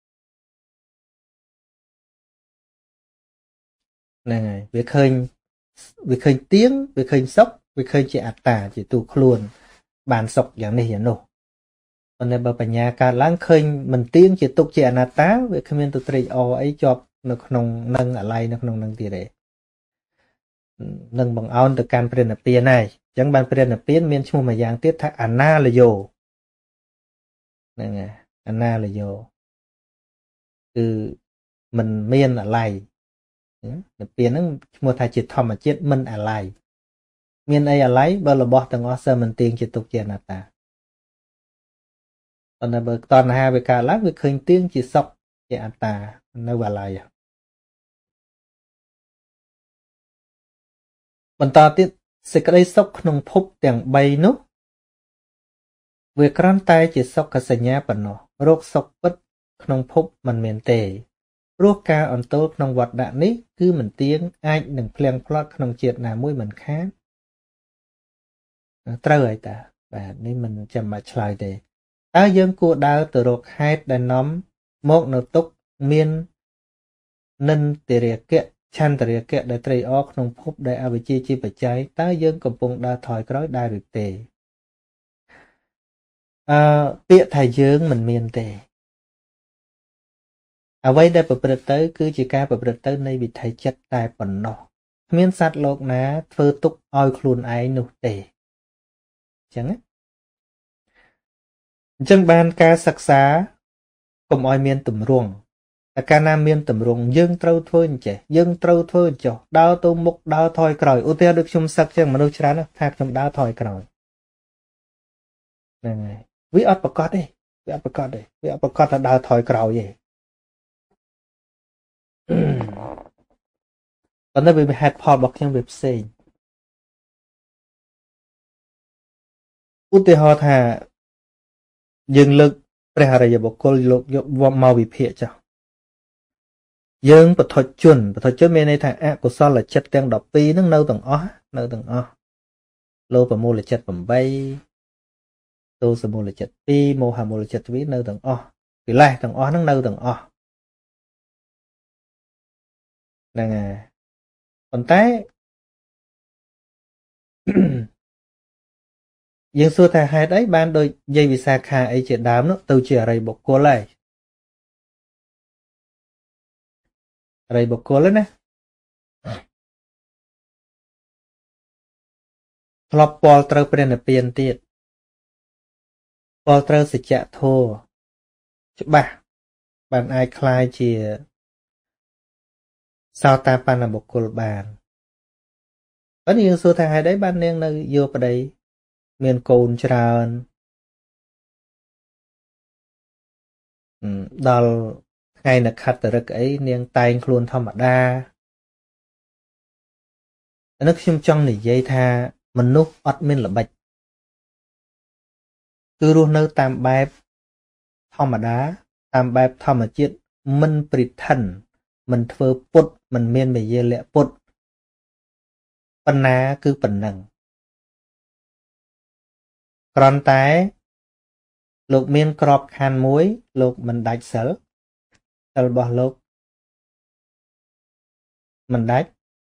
ហ្នឹងហើយវាឃើញវាឃើញទៀងវាឃើញសុខវាឃើញជាអត្តាជាទូខ្លួនបានសុខយ៉ាងនេះយ៉ាងនោះប៉ុន្តែបើបញ្ញាកើតឡើងឃើញមិនទៀងជាទុក្ខជាអនត្តាវាគ្មានទៅត្រេកអរអីជាប់នៅក្នុងនឹងអាល័យនៅក្នុងនឹងទៀតទេនឹងបង្អោនទៅកាន់ព្រះនិព្វានហើយអញ្ចឹងបានព្រះនិព្វានមានឈ្មោះមួយយ៉ាងទៀតថាអនាលយោហ្នឹងហើយអនាលយោគឺមិនមានអាល័យនិព្វានហ្នឹងឈ្មោះថាជាធម្មជាតិមិនអាល័យមានអីអាល័យបើរបស់ទាំងអស់សើមិនទៀងជាទុក្ខជាអនត្តាប៉ុន្តែបើតណ្ហាវាកើតឡើងវាឃើញទៀងជាសុខជាអត្តានៅអាល័យបន្តទៀតសេចក្តីសុខក្នុងភពទាំង3នោះវាគ្រាន់តែជាសុខសញ្ញាប៉ុណ្ណោះរោគសុខពិតក្នុងភពមិនមានទេព្រោះការអន្ទោលក្នុងវដ្តនេះគឺមិនទៀងអាចនឹងភ្លៀងផ្្លាត់ក្នុងជាតិណាមួយមិនខានត្រូវហើយតាបាទនេះមិនចាំបាច់ឆ្លើយទេតើយើងគួរដើរទៅរកហេតុដែលនាំមកនៅទុកមាននិន្ទរិយកៈឆន្ទរិយកៈដែលត្រេកអរក្នុងភពដែលអវិជ្ជាជាបច្ច័យតើយើងកំពុងដើរថយក្រោយដែរឬទេអឺពាក្យថាយើងមិនមានទេអ្វីដែលប្រព្រឹត្តទៅគឺជាការប្រព្រឹត្តទៅនៃវិថីចិត្តតែប៉ុណ្ណោះគ្មានសត្វលោកណាធ្វើទុកឲ្យខ្លួនឯងនោះទេអញ្ចឹងណាអញ្ចឹងបានការសិក្សាកុំឲ្យមានទម្រង់តែកាលណាមានទម្រង់យើងត្រូវធ្វើអញ្ចេះយើងត្រូវធ្វើអញ្ចោះដើរទៅមុខដើរថយក្រោយឧទាហរណ៍ដូចខ្ញុំសឹកចឹងមនុស្សច្រើនថាខ្ញុំដើរថយក្រោយហ្នឹងហើយវាអត់ប្រកបទេវាអត់ប្រកបទេវាអត់ប្រកបថាដើរថយក្រោយទេប៉ុន្តែវាហេតុផលរបស់ខ្ញុំវាផ្សេងឧទាហរណ៍ថាយើងលើកព្រះអរិយបុគ្គលលោកយកមកវិភាគចុះយើងបឋិជនបឋិជនមានន័យថាអកុសលចិត្តទាំងដប់ពីរហ្នឹងនៅទាំងអស់នៅទាំងអស់លោភមូលចិត្តeightទោសមូលចិត្តtwoមោហមូលចិត្តtwoនៅទាំងអស់កិលេសទាំងអស់ហ្នឹងនៅទាំងអស់ហ្នឹងហើយប៉ុន្តែយើងសួរថាហេតុអីបានដូចយាយវិសាខាអីជាដើមនោះទៅជាអរិយបុគ្គលហើយអរិយបុគ្គលណាធ្លាប់ពលត្រូវព្រះនិព្វានទៀតពលត្រូវសច្ចធម៌ច្បាស់បានអាចคล้ายជាសោតាបត្តបុគ្គលបានប៉ុន្តែយើងសួរថាហេតុអីបាននាងនៅយោប្តីមានកូនច្រើនដល់ថ្ងៃនខត្តរិកអីនាងតែងខ្លួនធម្មតាអានេះខ្ញុំចង់និយាយថាមនុស្សអត់មានល្បិចគឺរស់នៅតាមបែបធម្មតាតាមបែបធម្មជាតិមិនព្រិថិនមិនធ្វើពុតមិនមានវិយាលៈពុតប៉ុណ្ណាគឺប៉ុណ្ណឹងគ្រាន់តែលោកមានក្របខ័ណ្ឌមួយលោកមិនដាច់សិលសិលរបស់លោកមិនដាច់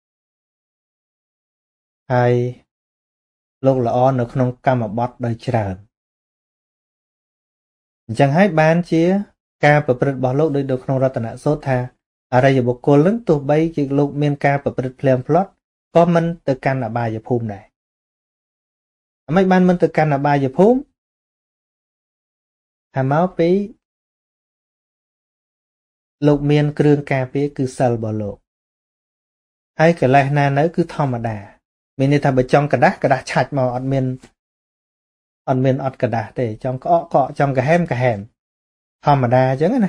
ហើយលោកល្អនៅក្នុងកម្មបត្តិដោយច្រើនអញ្ចឹងហើយបានជាការប្រព្រឹត្តរបស់លោកដោយនៅក្នុងរតនសូត្រថាអរិយបុគ្គលនឹងទោះបីជាលោកមានការប្រព្រឹត្តភ្លាមផ្លត់ក៏មិនទៅកាន់អបាយភូមិដែរអ្ហ្មិចបានមិនទៅកាន់អបាយភូមិហើយមកពីលោកមានគ្រឿងការពារគឺសិលរបស់លោកហើយកលេសណានៅគឺធម្មតាមានន័យថាបើចង់กระดาษกระดาษឆាច់មកអត់មានអត់មានអត់กระดาษទេចង់ក្អកក្អកចង់កាហែមកាហែមធម្មតាអញ្ចឹងណា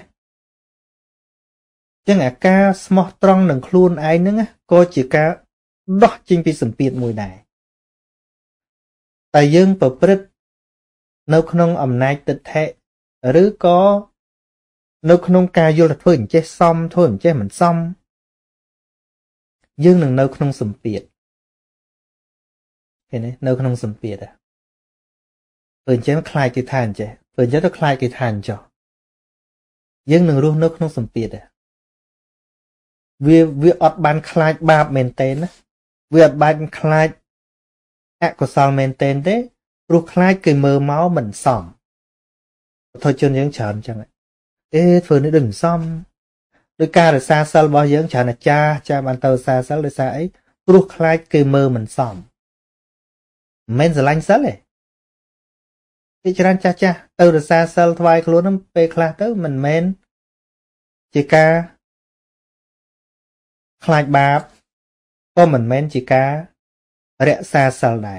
អញ្ចឹងអាការស្មោះត្រង់នឹងខ្លួនឯងហ្នឹងក៏ជាការដោះចេញពីសម្ពាធមួយដែរតែយើងប្រព្រឹត្តនៅក្នុងអំណាចទិដ្ឋិឬក៏នៅក្នុងការយល់ថាធ្វើអញ្ចេះសមធ្វើអញ្ចេះមិនសមយើងនឹងនៅក្នុងសម្ពាធឃើញទេនៅក្នុងសម្ពាធធ្វើអញ្ចឹងខ្លាចគេថាអញ្ចេះធ្វើអញ្ចឹងទៅខ្លាចគេថាអញ្ចោះយើងនឹងរស់នៅក្នុងសម្ពាធវាវាអត់បានខ្លាចបាបមែនទេណាវាអត់បានខ្លាចអកុសលមែនទេទេព្រោះខ្លាចគេមើលមកមិនសមបុថុជនយើងច្រើនអញ្ចឹងអេធ្វើនេះដូចមិនសមដោយការរក្សាសិលរបស់យើងច្រើនអាចារ្យចាបានទៅរក្សាសិលដោយសារអីព្រោះខ្លាចគេមើលមិនសមមិនមែនស្រឡាញ់សិលទេពីច្រើនចាស់ចាស់ទៅរក្សាសិលថ្វាយខ្លួននឹងពេលខ្លះទៅមិនមែនជាការខ្លាចបាបក៏មិនមែនជាការរក្សាសិលដែរ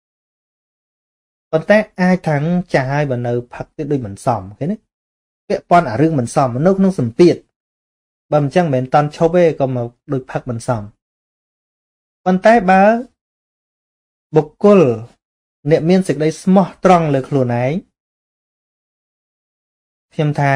ប៉ុន្តែអាចថាចាស់ហើយបើនៅផឹកទៀតដូចមិនសមឃើញទេពាក់ព័ន្ធអារឿងមិនសមនៅក្នុងសម្ពាធបើមិនចឹងមិនមែនតន់ឈប់ទេក៏មកដូចផឹកមិនសមប៉ុន្តែបើបុគ្គលអ្នកមានសេចក្តីស្មោះត្រង់លើខ្លួនឯងខ្ញុំថា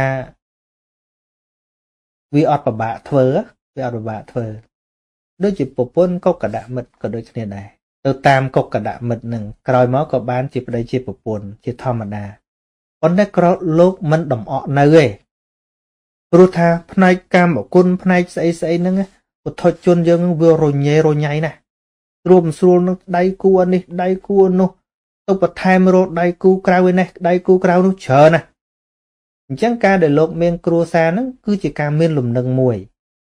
វាអត់ពិបាកធ្វើវាអត់ពិបាកធ្វើដូចជាប្រពន្ធកុកកដមិត្តក៏ដូចគ្នាដែរទៅតាមកុកកដមិត្តនឹងក្រោយមកក៏បានជាប្តីជាប្រពន្ធជាធម្មតាប៉ុន្តែក្រលោកមិនដំអកនៅទេព្រោះថាផ្នែកកម្មគុណផ្នែកស្អីស្អីហ្នឹងពុទ្ធជនយើងវារញ៉េរញ៉ៃណាស់ស្រួលមិនស្រួលនឹងដៃគូនេះដៃគូនោះទៅបន្ថែមរកដៃគូក្រៅឯនេះដៃគូក្រៅនោះច្រើនណាស់អញ្ចឹងការដែលលោកមានគ្រួសារហ្នឹងគឺជាការមានលំនឹងមួយ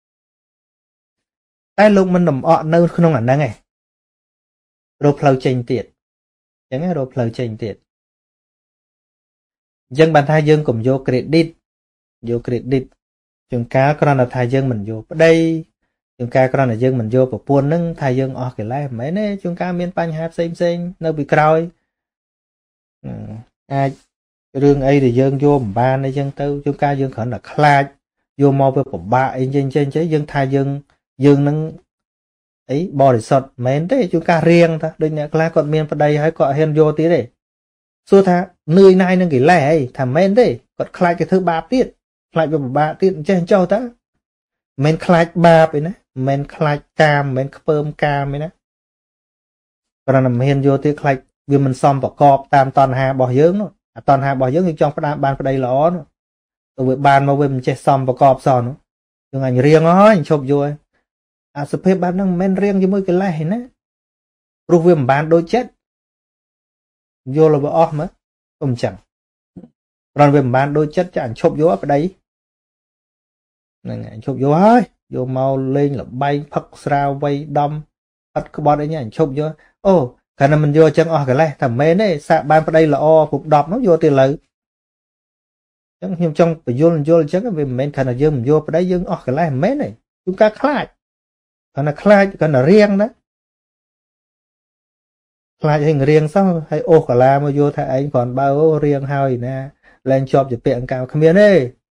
តែលោកមិនដំអកនៅក្នុងអាហ្នឹងឯងរកផ្លូវចេញទៀតអញ្ចឹងរកផ្លូវចេញទៀតអញ្ចឹងបានថាយើងកុំយក credit យក credit ជួនកាលគ្រាន់តែថាយើងមិនយកប្តីជួនកាលគ្រាន់តែយើងមិនយកប្រពន្ធហ្នឹងថាយើងអស់កិលេសមិនមែនទេជួនកាលមានបញ្ហាផ្សេងផ្សេងនៅពីក្រោយអាចរឿងអីដែលយើងយកមិនបានអីចឹងទៅជួនកាលយើងគ្រាន់តែខ្លាចយកមកវាពិបាកអីចឹងចឹងចឹងយើងថាយើងយើងនឹងអីបរិសុទ្ធមិនមែនទេជួនកាលរៀងថាដូចអ្នកខ្លះគាត់មានប្តីហើយគាត់ហ៊ានយកទៀតទេសួរថានឿយណាយនឹងកិលេសអីថាមិនមែនទេគាត់ខ្លាចគេធ្វើបាបទៀតខ្លាចវាពិបាកទៀតអញ្ចេះចោះតើមិនខ្លាចបាបឯណាមិនខ្លាចកាមមិនខ្ពើមកាមឯណាគ្រាន់តែមិនហ៊ានយកទៀតខ្លាចវាមិនសមប្រកបតាមតណ្ហារបស់យើងនោះអាតណ្ហារបស់យើងយើងចង់ផ្ដាំបានប្តីល្អនោះទៅវាបានមកវាមិនចេះសមប្រកបសោះនោះយើងអញរៀងហើយឈប់យកអាសភាពបែបហ្នឹងមិនមែនរៀងជាមួយកិលេសឯណាព្រោះវាមិនបានដូចចិត្តយល់ទៅអស់មើលអ៊ំចឹងគ្រាន់វាមិនបានដូចចិត្តចាអញឈប់យកប្តីហ្នឹងអញឈប់យកហើយយកមកលេងលបែងផឹកស្រាវៃដំអត់ក្បត់អីអញឈប់យកអូគ្រាន់តែមិនយកអញ្ចឹងអស់កិលេសតែមិនមែនទេសាកបានប្តីល្អពុកដប់នោះយកទៅលើអញ្ចឹងខ្ញុំចង់បញ្យល់យល់អញ្ចឹងវាមិនមែនគ្រាន់តែយើងមិនយកប្តីយើងអស់កិលេសមិនមែនទេជួនកាលខ្លាចគ្រាន់តែខ្លាចគ្រាន់តែរៀងណាខ្លាចឲ្យរៀងសោះហើយអូសកាឡាមកយកថាឯងគ្រាន់បើរៀងហើយណាលែងជាប់ជាពាក់អង្ការគ្មានទេ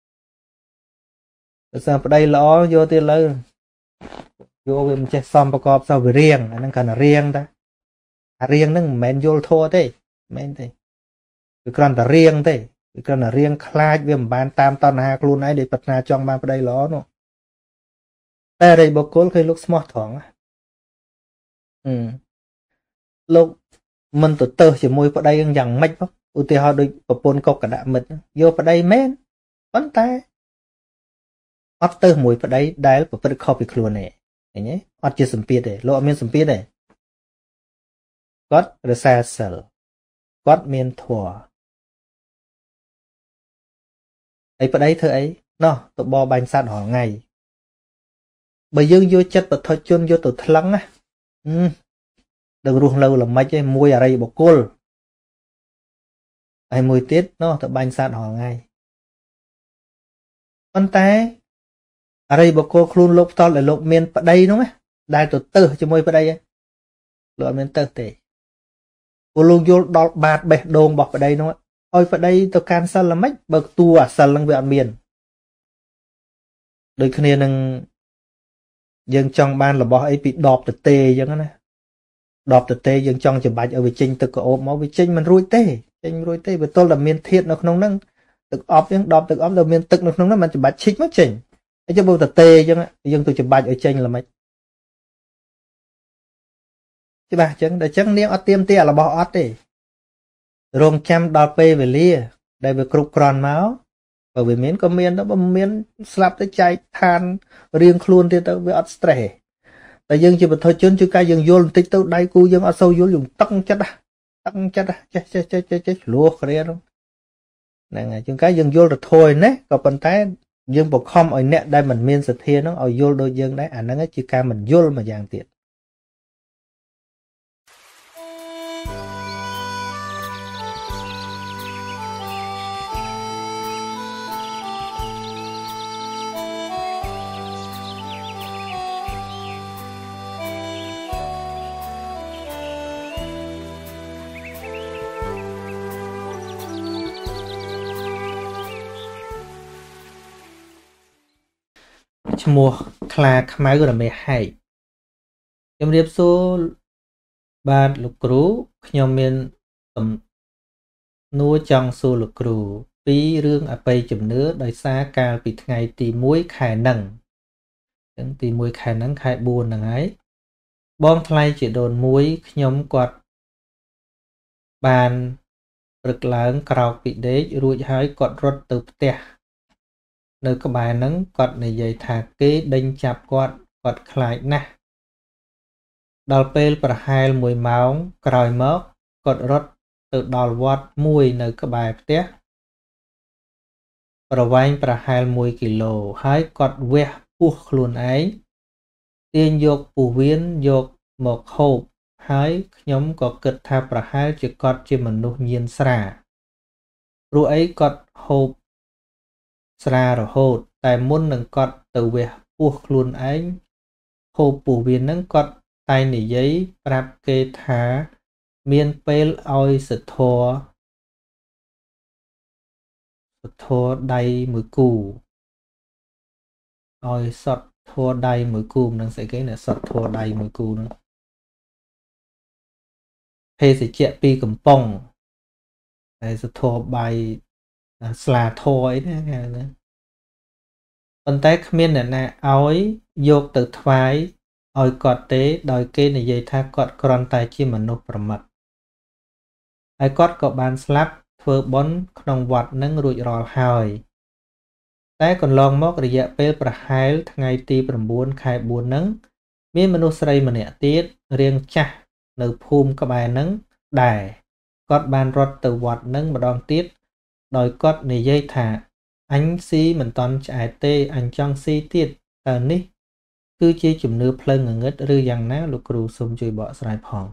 បើសិនប្តីល្អយកទៅលើយកវាមិនចេះសមប្រកបសោះវារៀងអាហ្នឹងគ្រាន់តែរៀងតាអារៀងហ្នឹងមិនមែនយល់ធัวទេមិនមែនទេគឺគ្រាន់តែរៀងទេគ្រាន់តែរៀងខ្លាចវាមិនបានតាមតណ្ហាខ្លួនឯងដែលប្រាថ្នាចង់បានប្តីល្អនោះតែអរិយបុគ្គលឃើញលោកស្មោះត្រង់ហឹមលោកមិនទៅទៅជាមួយប្តីយ៉ាងម៉េចបងឧទាហរណ៍ដូចប្រពន្ធកុកកដាក់មិត្តយកប្តីមែនប៉ុន្តែអត់ទៅមួយប្តីដែលប្រព្រឹត្តខុសពីខ្លួនទេឃើញទេអត់ជាសម្ពាធទេលោកអត់មានសម្ពាធទេគាត់រសាសិលគាត់មានធម៌ហើយប្តីធ្វើអីណោះទៅបរបាញ់សត្វរាល់ថ្ងៃបើយើងយកចិត្តបទជនយកទៅថ្លឹងណាដឹងរស់នៅល្មិចឯងមួយអរិយបុគ្គលហើយមួយទៀតណោះទៅបាញ់សត្វរាល់ថ្ងៃប៉ុន្តែអរិយបុគ្គលខ្លួនលោកផ្ទាល់ដែលលោកមានប្តីនោះណាដែលទៅទៅជាមួយប្តីឯងលោកអត់មានទៅទេព្រោះលោកយល់ដល់បាតបេះដូងរបស់ប្តីនោះឲ្យប្តីទៅកាន់សិលល្មិចបើតួអាសិលនឹងវាអត់មានដូចគ្នានឹងយើងចង់បានរបស់អីពីដបទទេអញ្ចឹងណាដបទទេយើងចង់ច្បាច់ឲ្យវាចេញទឹកក្អូបមកវាចេញមិនរួចទេចេញរួចទេវាទល់តែមានធាតុនៅក្នុងហ្នឹងទឹកអប់អញ្ចឹងដបទឹកអប់ដែលមានទឹកនៅក្នុងហ្នឹងมันច្បាច់ឈិចមកចេញអញ្ចឹងបើទទេអញ្ចឹងយើងទៅច្បាច់ឲ្យចេញល្មិចច្បាស់អញ្ចឹងតែអញ្ចឹងនាងអត់ទៀមទារបស់អត់ទេរងចាំដល់ពេលវេលាដែលវាគ្រប់គ្រាន់មកបើវាមានក៏មានទៅបើមិនមានស្លាប់ទៅចែកឋានរៀងខ្លួនទៀតទៅវាអត់ stress ទេតែយើងជាបុគ្គលជនជួយកាយយើងយល់បន្តិចទៅដៃគូយើងអត់សូវយល់យើងតឹងចិត្តតឹងចិត្តចេះចេះចេះចេះចេះឆ្លោះគ្រានោះហ្នឹងហើយជួនកាលយើងយល់ទៅធួយណាក៏ប៉ុន្តែយើងបង្ខំឲ្យអ្នកដែលមិនមានសទ្ធានោះឲ្យយល់ដូចយើងដែរអាហ្នឹងជាការមិនយល់មួយយ៉ាងទៀតឈ្មោះខ្លាខ្មៅរមេហែកជំរាបសួរបាទលោកគ្រូខ្ញុំមានសំណួរចង់សួរលោកគ្រូពីរឿងអបិយជំនឿដោយសារកាលពីថ្ងៃទីមួយខែហ្នឹងអញ្ចឹងទីមួយខែហ្នឹងខែបួនហ្នឹងហើយបងថ្លៃជាដូនមួយខ្ញុំគាត់បានព្រឹកឡើងក្រោកពីដេករួចហើយគាត់រត់ទៅផ្ទះនៅក្បែរហ្នឹងគាត់និយាយថាគេដេញចាប់គាត់គាត់ខ្លាចណាស់ដល់ពេលប្រហែលមួយម៉ោងក្រោយមកគាត់រត់ទៅដល់វត្តមួយនៅក្បែរផ្ទះប្រវែងប្រហែលមួយគីឡូហើយគាត់វះពោះខ្លួនឯងទាញយកពោះវៀនយកមកហូបហើយខ្ញុំក៏គិតថាប្រហែលជាគាត់ជាមនុស្សញៀនស្រាព្រោះអីគាត់ហូបស្រារហូតតែមុននឹងគាត់ទៅវះពោះខ្លួនឯងហូបពោះវៀនហ្នឹងគាត់តែនិយាយប្រាប់គេថាមានពេលឲ្យសធរសធរដៃមួយគូឲ្យសតធរដៃមួយគូនឹងស្អីគេណាសតធរដៃមួយគូហ្នឹងភេសជ្ជៈពីកំប៉ុងហើយសធរបាយស្លាធរអីណាគេណាប៉ុន្តែគ្មានអ្នកណាឲ្យយកទៅថ្វាយឲ្យគាត់ទេដោយគេនិយាយថាគាត់គ្រាន់តែជាមនុស្សប្រមាថហើយគាត់ក៏បានស្លាប់ធ្វើបុណ្យក្នុងវត្តនឹងរួចរាល់ហើយតែកន្លងមករយៈពេលប្រហែលថ្ងៃទីប្រាំបួនខែបួនហ្នឹងមានមនុស្សស្រីម្នាក់ទៀតរាងចាស់នៅភូមិក្បែរហ្នឹងដែរគាត់បានរត់ទៅវត្តហ្នឹងម្ដងទៀតដោយគាត់និយាយថាអញស៊ីមិនតន់ឆ្អែតទេអញចង់ស៊ីទៀតតើនេះគឺជាជំនឿផ្លូវងងឹតឬយ៉ាងណាលោកគ្រូសូមជួយបកស្រាយផង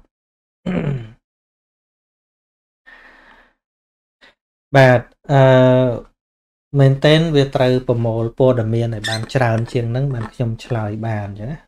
បាទអឺមែនតើវាត្រូវប្រមូលព័ត៌មានឲ្យបានច្រើនជាងហ្នឹងបានខ្ញុំឆ្លើយបានអញ្ចឹងណា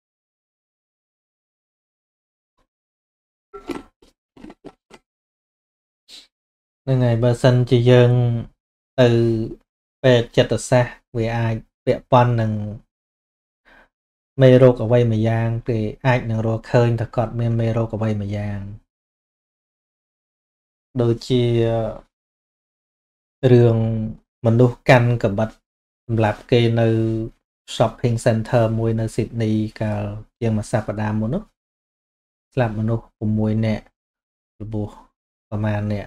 ហ្នឹងហើយបើសិនជាយើងទៅពេទ្យចិត្តសាស្ត្រវាអាចពាក់ព័ន្ធនឹងមេរោគអ្វីមួយយ៉ាងគេអាចនឹងរកឃើញថាគាត់មានមេរោគអ្វីមួយយ៉ាងដូចជារឿងមនុស្សកាន់កបិតសម្រាប់គេនៅ shopping center មួយនៅ Sydney កាលជាងមួយសប្តាហ៍មុននោះស្លាប់មនុស្ស6នាក់របួសប្រមាណនាក់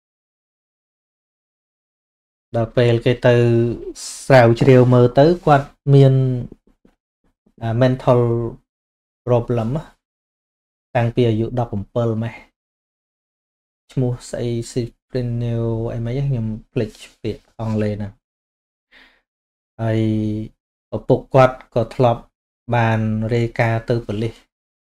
ដល់ពេលគេទៅស្រាវជ្រាវមើលទៅគាត់មាន mental problem តាំងពីអាយុដប់7ម៉េះឈ្មោះស្អី Cypriano អីមិនខ្ញុំភ្លេចពាក្យអង់គ្លេសណាហើយឪពុកគាត់ក៏ធ្លាប់បានរាយការណ៍ទៅប៉ូលីស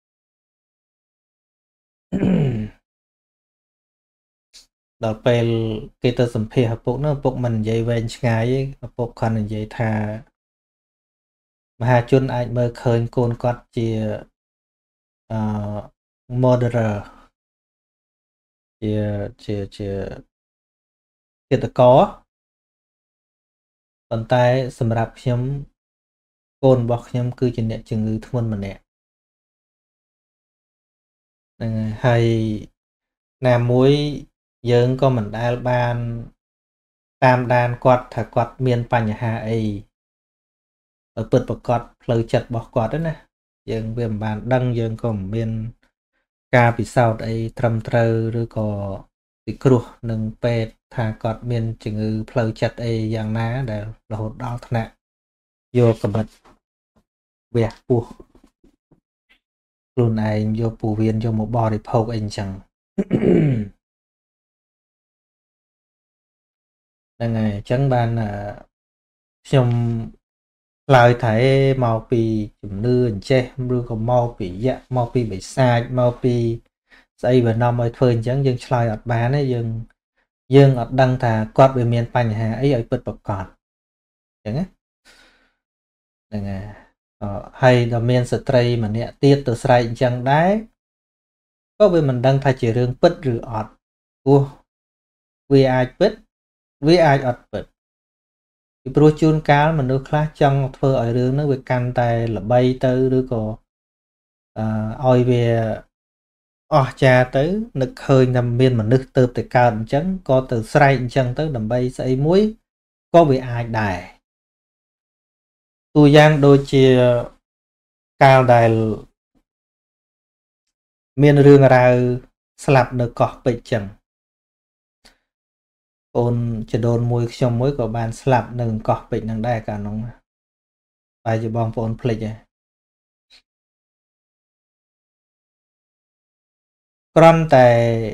ដល់ពេលគេទៅសម្ភាសឪពុកនោះឪពុកមិននិយាយវែងឆ្ងាយទេឪពុកគាត់និយាយថាមហាជនអាចមើលឃើញកូនគាត់ជាអឺ murderer ជាជាជាឃាតករប៉ុន្តែសម្រាប់ខ្ញុំកូនរបស់ខ្ញុំគឺជាអ្នកជំងឺធ្ងន់ម្នាក់ហ្នឹងហើយណាមួយយើងក៏មិនដែលបានតាមដានគាត់ថាគាត់មានបញ្ហាអីឲ្យពិតប្រកបផ្លូវចិត្តរបស់គាត់ណាយើងវាមិនបានដឹងយើងក៏មិនមានការពិសោធន៍អីត្រឹមត្រូវឬក៏ពិគ្រោះនឹងពេទ្យថាគាត់មានជំងឺផ្លូវចិត្តអីយ៉ាងណាដែលរហូតដល់ថ្នាក់យកកបិតវះពោះខ្លួនឯងយកពោះវៀនយកមកបរិភោគអីអញ្ចឹងហ្នឹងហើយអញ្ចឹងបានខ្ញុំឆ្លើយថាមកពីជំនឿអញ្ចេះឬក៏មកពីយៈមកពីបិសាចមកពីស្អីវានាំឲ្យធ្វើអញ្ចឹងយើងឆ្លើយអត់បានទេយើងយើងអត់ដឹងថាគាត់វាមានបញ្ហាអីឲ្យពិតប្រកបអញ្ចឹងណាហ្នឹងហើយហើយដល់មានស្ត្រីម្នាក់ទៀតទៅស្រែកអញ្ចឹងដែរក៏វាមិនដឹងថាជារឿងពិតឬអត់ព្រោះវាអាចពិតវាអាចអត់ពិតពីព្រោះជួនកាលមនុស្សខ្លះចង់ធ្វើឲ្យរឿងហ្នឹងវាកាន់តែល្បីទៅឬក៏អឺឲ្យវាអស្ចារ្យទៅនឹកឃើញថាមានមនុស្សទៅតែកើតអញ្ចឹងក៏ទៅស្រែកអញ្ចឹងទៅដើម្បីស្អីមួយក៏វាអាចដែរតួយ៉ាងដូចជាកាលដែលមានរឿងរ៉ាវស្លាប់នៅកោះពេជ្រចឹងអូនចដូនមួយខ្ញុំមួយក៏បានស្លាប់នៅកោះពេជ្រនឹងដែរកាលនោះតែជាបងប្អូនភ្លេចហ៎គ្រាន់តែ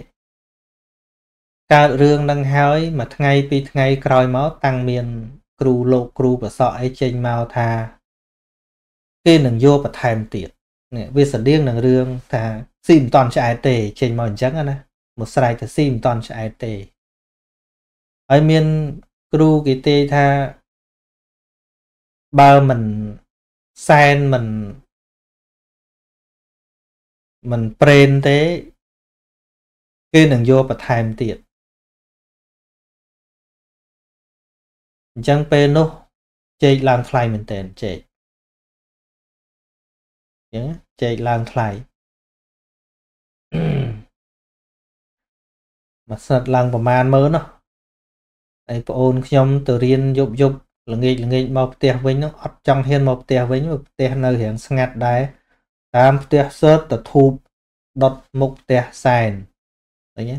កើតរឿងនឹងហើយមួយថ្ងៃពីរថ្ងៃក្រោយមកតាំងមានគ្រូលោកគ្រូប្រសក់អីចេញមកថាគេនឹងយកបន្ថែមទៀតនេះវាស្តៀងនឹងរឿងថាស៊ីមិនតន់ឆ្អែតទេចេញមកអញ្ចឹងណាមកស្រែកថាស៊ីមិនតន់ឆ្អែតទេហើយមានគ្រូគេទេថាបើមិនសែនមិនមិនប្រេនទេគេនឹងយកបន្ថែមទៀតអញ្ចឹងពេលនោះចេកឡើងថ្លៃមែនតើចេកអញ្ចឹងចេកឡើងថ្លៃមកសិតឡើងប្រមាណមើលនោះហើយប្អូនខ្ញុំទៅរៀនយប់យប់ល្ងាចល្ងាចមកផ្ទះវិញនោះអត់ចង់ហ៊ានមកផ្ទះវិញផ្ទះនៅរៀងស្ងាត់ដែរតាមផ្ទះសើតទៅធូបដុតមុខផ្ទះសែនឃើញទេ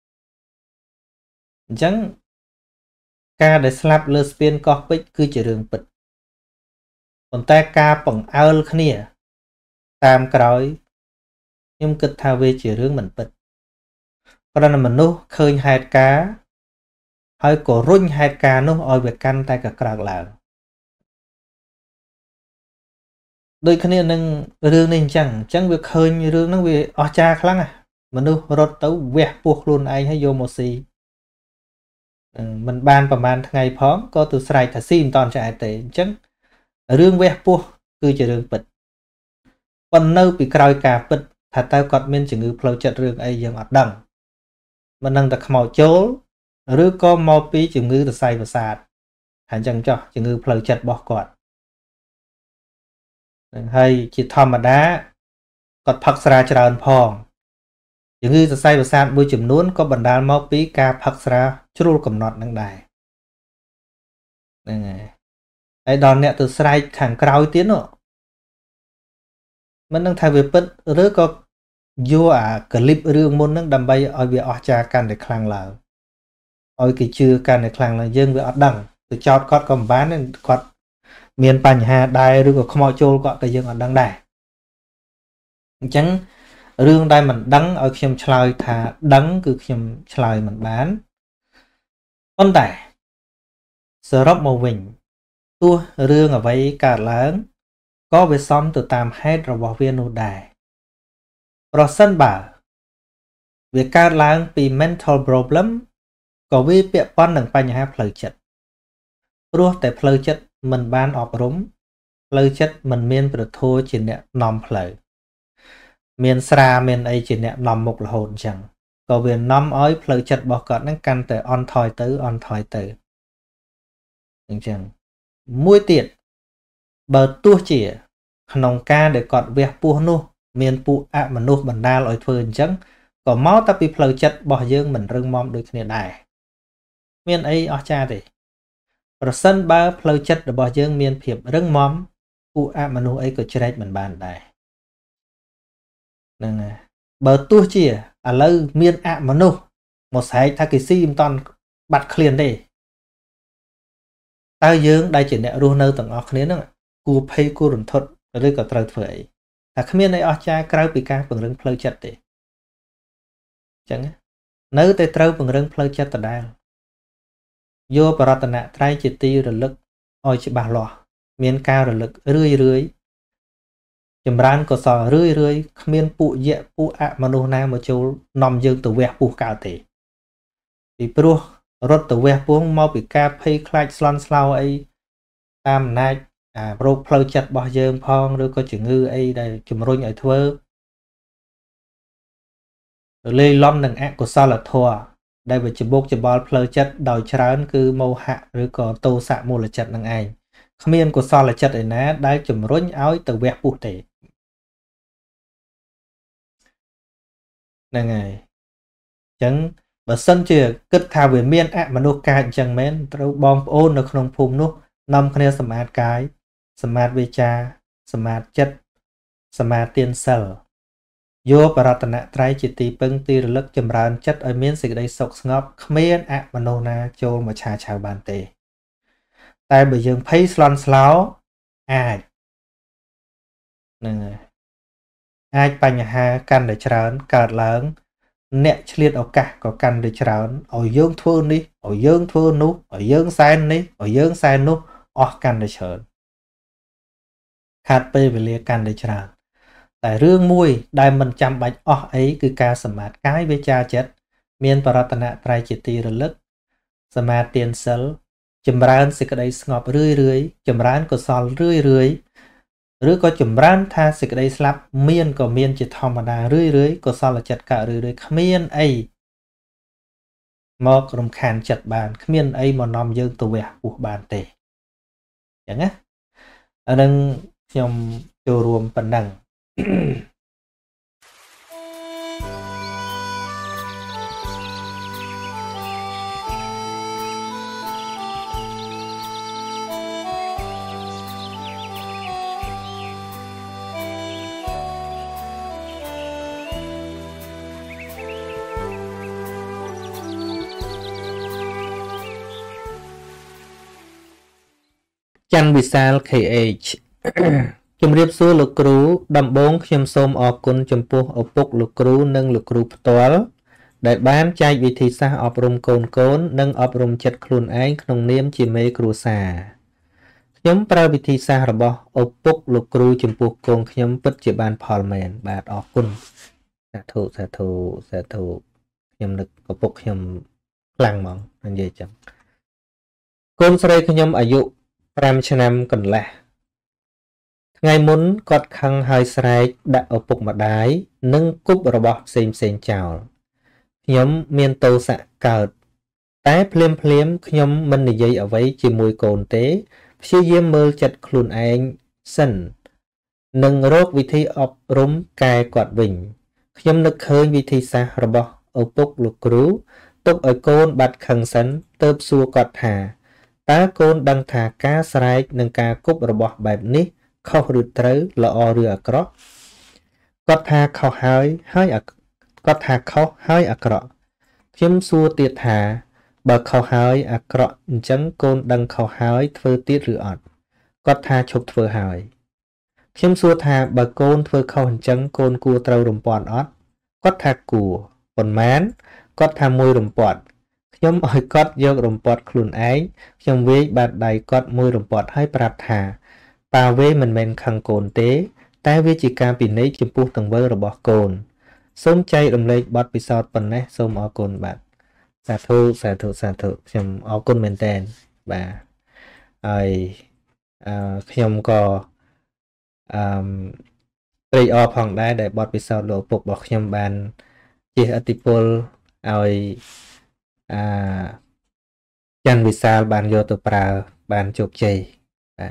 អញ្ចឹងការដែលស្លាប់លើស្ពានកោះពេជ្រគឺជារឿងពិតប៉ុន្តែការបង្អើលគ្នាតាមក្រោយខ្ញុំគិតថាវាជារឿងមិនពិតព្រោះមនុស្សឃើញហេតុការណ៍ហើយក៏រុញហេតុការណ៍នោះឲ្យវាកាន់តែកក្រើកឡើងដូចគ្នានឹងរឿងនេះអញ្ចឹងអញ្ចឹងវាឃើញរឿងហ្នឹងវាអស្ចារ្យខ្លាំងណាស់មនុស្សរត់ទៅវះពោះខ្លួនឯងហើយយកមកស៊ីមិនបានប្រហែលថ្ងៃផងក៏ទៅស្រែកថាស៊ីមិនតន់ឆ្អែតទេអញ្ចឹងរឿងវះពោះគឺជារឿងពិតប៉ុន្តែនៅពីក្រោយការពិតថាតើគាត់មានជំងឺផ្លូវចិត្តរឿងអីយើងអត់ដឹងមិនដឹងតែខ្មោចចូលឬក៏មកពីជំងឺសរសៃប្រសាទហើយអញ្ចឹងចុះជំងឺផ្លូវចិត្តរបស់គាត់នឹងហើយជាធម្មតាគាត់ផឹកស្រាច្រើនផងជំងឺសរសៃប្រសាទមួយចំនួនក៏បណ្ដាលមកពីការផឹកស្រាជ្រុលកំណត់នឹងដែរហ្នឹងហើយហើយដល់អ្នកទៅស្រែកខាងក្រោយទៀតនោះមិនដឹងថាវាពិតឬក៏យកអាក្លីបរឿងមុនហ្នឹងដើម្បីឲ្យវាអស្ចារ្យកាន់តែខ្លាំងឡើងឲ្យគេជឿកាន់តែខ្លាំងឡើងយើងវាអត់ដឹងទៅចោតគាត់ក៏មិនបានគាត់មានបញ្ហាដែរឬក៏ខ្មោចចូលគាត់ក៏យើងអត់ដឹងដែរអញ្ចឹងរឿងដែលមិនដឹងឲ្យខ្ញុំឆ្លើយថាដឹងគឺខ្ញុំឆ្លើយមិនបានប៉ុន្តែសរុបមកវិញទោះរឿងអ្វីកើតឡើងក៏វាសមទៅតាមហេតុរបស់វានោះដែរប្រសិនបើវាកើតឡើងពី mental problem ក៏វាពាក់ព័ន្ធនឹងបញ្ហាផ្លូវចិត្តព្រោះតែផ្លូវចិត្តមិនបានអប់រំផ្លូវចិត្តមិនមានប្រធัวជាអ្នកនាំផ្លូវមានស្រាមានអីជាអ្នកនាំមុខរហូតអញ្ចឹងក៏វានាំឲ្យផ្លូវចិត្តរបស់គាត់ហ្នឹងកាន់តែអន់ថយទៅអន់ថយទៅអញ្ចឹងមួយទៀតបើទោះជាក្នុងការដែលគាត់វះពោះនោះមានពួកអមនុស្សបណ្ដាលឲ្យធ្វើអញ្ចឹងក៏មកតែពីផ្លូវចិត្តរបស់យើងមិនរឹងមាំដូចគ្នាដែរមានអីអស្ចារ្យទេប្រសិនបើផ្លូវចិត្តរបស់យើងមានភាពរឹងមាំពួកអមនុស្សអីក៏ជ្រែកមិនបានដែរហ្នឹងហើយបើទោះជាឥឡូវមានអមនុស្សមកស្រែកថាគេស៊ីមិនតាន់បាត់ឃ្លានទេតើយើងដែលជាអ្នករស់នៅទាំងអស់គ្នាហ្នឹងគួរភ័យគួររន្ធត់ឬក៏ត្រូវធ្វើអីតែគ្មានអីអស្ចារ្យក្រៅពីការពង្រឹងផ្លូវចិត្តទេអញ្ចឹងនៅតែត្រូវពង្រឹងផ្លូវចិត្តដដែលយកបរតនត្រ័យជាទីរលឹកឲ្យច្បាស់លាស់មានការរលឹករឿយរឿយចម្រើនកុសលរឿយរឿយគ្មានពួកយៈពួកអមនុស្សណាមកចូលនាំយើងទៅវះពោះកើតទេពីព្រោះរត់ទៅវះពោះមកពីការភ័យខ្លាចស្លន់ស្លោអីតាមអំណាចអារោគផ្លូវចិត្តរបស់យើងផងឬក៏ជំងឺអីដែលជំរុញឲ្យធ្វើលេីឡំនឹងអកុសលធម៌ដែលវាច្បុកច្បល់ផ្លូវចិត្តដោយច្រើនគឺមោហៈឬក៏ទោសៈមូលចិត្តនឹងឯងគ្មានកុសលចិត្តឯណាដែលជំរុញឲ្យទៅវះពោះទេហ្នឹងហើយអញ្ចឹងបើសិនជាគិតថាវាមានអមនុស្សកើតអញ្ចឹងមែនត្រូវបងប្អូននៅក្នុងភូមិនោះនាំគ្នាសម្អាតកាយសម្អាតវាចាសម្អាតចិត្តសម្អាតទានសិលយកបរតនត្រ័យជាទីពឹងទីរលឹកចម្រើនចិត្តឲ្យមានសេចក្តីសុខស្ងប់គ្មានអមនុស្សណាចូលមកឆាឆៅបានទេតែបើយើងភ័យស្លន់ស្លោអាចហ្នឹងហើយអាចបញ្ហាកាន់តែច្រើនកើតឡើងអ្នកឆ្លៀតឱកាសក៏កាន់តែច្រើនឲ្យយើងធ្វើនេះឲ្យយើងធ្វើនោះឲ្យយើងសែននេះឲ្យយើងសែននោះអស់កាន់តែច្រើនខាត់ពេលវេលាកាន់តែច្រើនតែរឿងមួយដែលមិនចាំបាច់អស់អីគឺការសម្អាតកាយវាចាចិត្តមានបរតនត្រ័យជាទីរលឹកសម្អាតទានសិលចម្រើនសេចក្តីស្ងប់រឿយរឿយចម្រើនកុសលរឿយរឿយឬក៏ចម្រើនថាសេចក្តីស្លាប់មានក៏មានជាធម្មតារឿយរឿយកុសលចិត្តកើតរឿយរឿយគ្មានអីមករំខានចិត្តបានគ្មានអីមកនាំយើងទៅវះពោះបានទេអញ្ចឹងណាអានឹងខ្ញុំចូលរួមប៉ុណ្ណឹងច័ន្ទវិសាល ខេ អេច ជំរាបសួរលោកគ្រូដំបូងខ្ញុំសូមអរគុណចំពោះឪពុកលោកគ្រូនិងលោកគ្រូផ្ទាល់ដែលបានចែកវិធីសាស្ត្រអប់រំកូនកូននិងអប់រំចិត្តខ្លួនឯងក្នុងនាមជាមេគ្រួសារខ្ញុំប្រើវិធីសាស្ត្ររបស់ឪពុកលោកគ្រូចំពោះកូនខ្ញុំពិតជាបានផលមែនបាទអរគុណសាធុសាធុសាធុខ្ញុំនឹកឪពុកខ្ញុំខ្លាំងហ្មងនិយាយចឹងកូនស្រីខ្ញុំអាយុប្រាំឆ្នាំកន្លះថ្ងៃមុនគាត់ខឹងហើយស្រែកដាក់ឪពុកម្ដាយនិងគប់របស់ផ្សេងផ្សេងចោលខ្ញុំមានទោសៈកើតតែភ្លាមភ្លាមខ្ញុំមិននិយាយអ្វីជាមួយកូនទេព្យាយាមមើលចិត្តខ្លួនឯងសិននិងរកវិធីអប់រំកែគាត់វិញខ្ញុំនឹកឃើញវិធីសាស្ត្ររបស់ឪពុកលោកគ្រូទុកឲ្យកូនបាត់ខឹងសិនទើបសួរគាត់ថាតើកូនដឹងថាការស្រែកនិងការគប់របស់បែបនេះខុសឬត្រូវល្អឬអាក្រក់គាត់ថាខុសហើយហើយគាត់ថាខុសហើយអាក្រក់ខ្ញុំសួរទៀតថាបើខុសហើយអាក្រក់អញ្ចឹងកូនដឹងខុសហើយធ្វើទៀតឬអត់គាត់ថាឈប់ធ្វើហើយខ្ញុំសួរថាបើកូនធ្វើខុសអញ្ចឹងកូនគួរត្រូវរំពាត់អត់គាត់ថាគួរប៉ុន្មានគាត់ថាមួយរំពាត់ខ្ញុំឲ្យគាត់យករំពាត់ខ្លួនឯងខ្ញុំវាយបាតដៃគាត់មួយរំពាត់ហើយប្រាប់ថាប៉ាវេមិនមែនខឹងកូនទេតែវាជាការពិន័យចំពោះទង្វើរបស់កូនសូមចែករំលែកបទពិសោធន៍ប៉ុណ្ណេះសូមអរគុណបាទសាធុសាធុសាធុខ្ញុំអរគុណមែនតើបាទហើយអឺខ្ញុំក៏អឺត្រេកអរផងដែរដែលបទពិសោធន៍លោកឪពុករបស់ខ្ញុំបានជះឥទ្ធិពលឲ្យអឺច័ន្ទវិសាលបានយកទៅប្រើបានជោគជ័យបាទ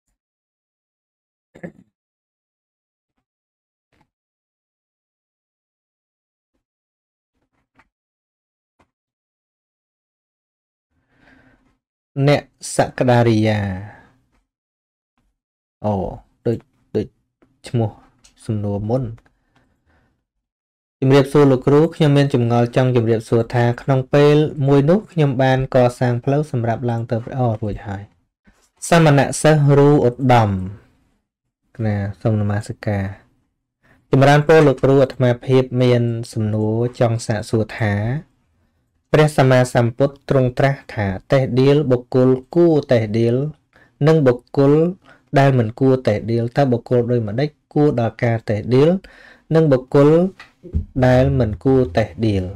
អ្នកសក្តារិយាអូដូចដូចឈ្មោះសំណួរមុនជំរាបសួរលោកគ្រូខ្ញុំមានចម្ងល់ចង់ជំរាបសួរថាក្នុងពេលមួយនោះខ្ញុំបានកសាងផ្លូវសម្រាប់ឡើងទៅអូរួចហើយសមណៈសិស្សរូឧត្តមណាសូមនមស្ការចម្រើនពរលោកគ្រូអាត្មាភាពមានសំណួរចង់សាកសួរថាព្រះសម្មាសម្ពុទ្ធទ្រង់ត្រាស់ថាតេះដៀលបុគ្គលគួរតេះដៀលនិងបុគ្គលដែលមិនគួរតេះដៀលតើបុគ្គលដោយម្ដេចគួរដល់ការតេះដៀលនិងបុគ្គលដែលមិនគួរតេះដៀល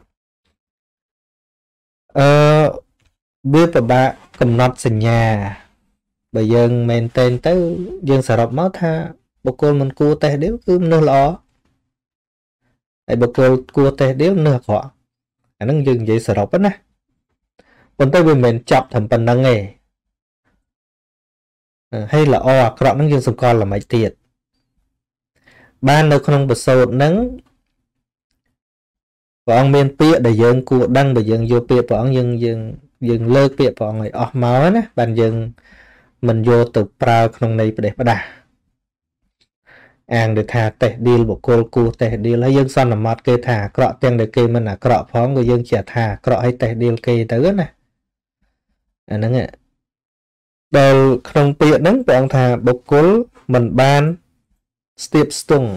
អឺវាពិបាកកំណត់សញ្ញាបើយើងមែនតែនទៅយើងសរុបមកថាបុគ្គលមិនគួរតេះដៀលគឺមនុស្សល្អហើយបុគ្គលគួរតេះដៀលមនុស្សអាក្រក់អាហ្នឹងយើងនិយាយសរុបណាប៉ុន្តែវាមិនមែនចាប់ត្រឹមប៉ុណ្្នឹងទេហើយល្អអាក្រក់ហ្នឹងយើងសម្គាល់ល្មិចទៀតបាននៅក្នុងបសូតហ្នឹងព្រះអង្គមានពាក្យដែលយើងគួរដឹងបើយើងយកពាក្យព្រះអង្គយើងយើងយើងលើកពាក្យព្រះអង្គឲ្យអស់មកណាបានយើងមិនយកទៅប្រើក្នុងន័យផ្ដេសផ្ដាសអាងដូចថាតេះដៀលបុគ្គលគួរតេះដៀលហើយយើងសន្មត់គេថាអាក្រក់ទាំងដែលគេមិនអាក្រក់ផងក៏យើងជាថាអាក្រក់ឲ្យតេះដៀលគេទៅណាអាហ្នឹងដែលក្នុងពាក្យហ្នឹងព្រះអង្គថាបុគ្គលមិនបានស្ទាបស្ទង់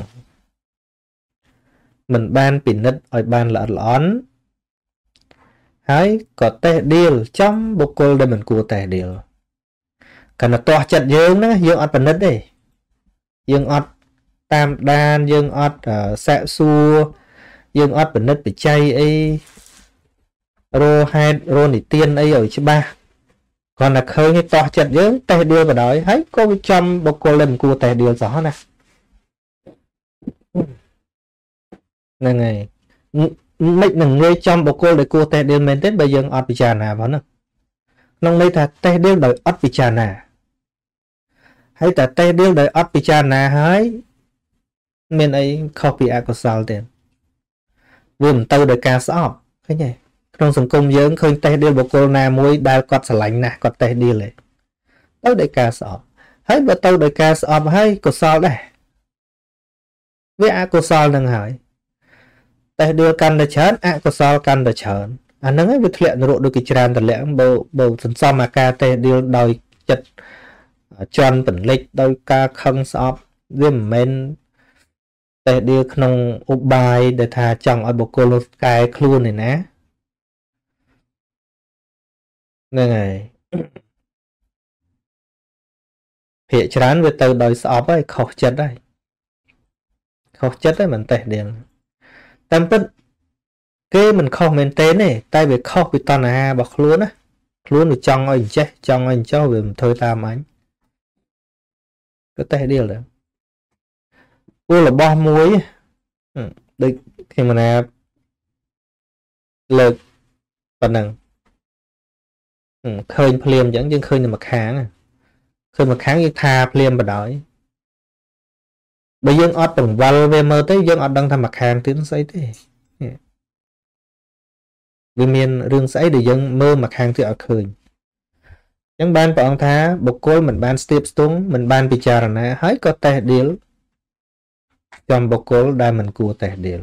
មិនបានពិនិត្យឲ្យបានល្អិតល្អន់ហើយក៏តេះដៀលចំបុគ្គលដែលមិនគួរតេះដៀលកណ្ដទាស់ចិត្តយើងណាយើងអត់ពិនិត្យទេយើងអត់តាមដានយើងអត់សាកសួរយើងអត់ពិនិត្យបច្ច័យអីរោហេតុរោនិទានអីឲ្យច្បាស់គ្រាន់តែឃើញតោះចិត្តយើងតេះដៀលបដ ாய் ហើយក៏វាចំបុគ្គលដែលមិនគួរតេះដៀលសោះណាហ្នឹងហើយមិននឹងងាយចំបុគ្គលដែលគួរតេះដៀលមែនទេបើយើងអត់ពិចារណាផងណាក្នុងន័យថាតេះដៀលដោយអត់ពិចារណាហើយតែតេះដៀលដោយអត់ពិចារណាហើយមានអីខុសពីអកុសលទេវាមិនទៅដោយការស្អប់ឃើញទេក្នុងសង្គមយើងឃើញតេះដៀលបុគ្គលណាមួយដែលគាត់ស្រឡាញ់ណាស់គាត់តេះដៀលទេទៅដោយការស្អប់ហើយបើទៅដោយការស្អប់ហើយកុសលដែរវាអកុសលនឹងហើយតេះដៀលកាន់តែច្រើនអកុសលកាន់តែច្រើនអាហ្នឹងវាធ្លាក់នរកដូចគេច្រើនតម្លាក់បើបើសន្សំអាការតេះដៀលដោយចិត្តជន់ពន្លិចដោយការខឹងស្អប់វាមិនមែនតេះដៀលក្នុងឧបាយដែលថាចង់ឲ្យបុគ្គលនោះកែខ្លួនឯណាហ្នឹងហើយភាកច្រើនវាទៅដោយស្អប់ហើយខុសចិត្តហើយខុសចិត្តហើយមិនតេះដៀលតាមពិតគេមិនខុសមែនទេទេតែវាខុសពីតណ្ហារបស់ខ្លួនណាខ្លួនវាចង់ឲ្យអញ្ចេះចង់ឲ្យអញ្ចោះវាមិនធ្វើតាមអញក៏តេះដៀលដែរពូរបស់មួយដូចខ្ញុំណាលើកប៉ុណ្ណឹងឃើញភ្លាមអញ្ចឹងយើងឃើញតែម្ខាងឃើញម្ខាងយើងថាភ្លាមបដ ாய் បើយើងអត់បង្វិលវាមើលទៅយើងអត់ដឹងថាម្ខាងទៀតស្អីទេវាមានរឿងស្អីដែលយើងមើលម្ខាងទៀតអត់ឃើញ chẳng ban bọn thá bộc côn mình ban step stung mình ban pichara nè hãy có tè điếu trong bộc côn đa mình cua tè điếu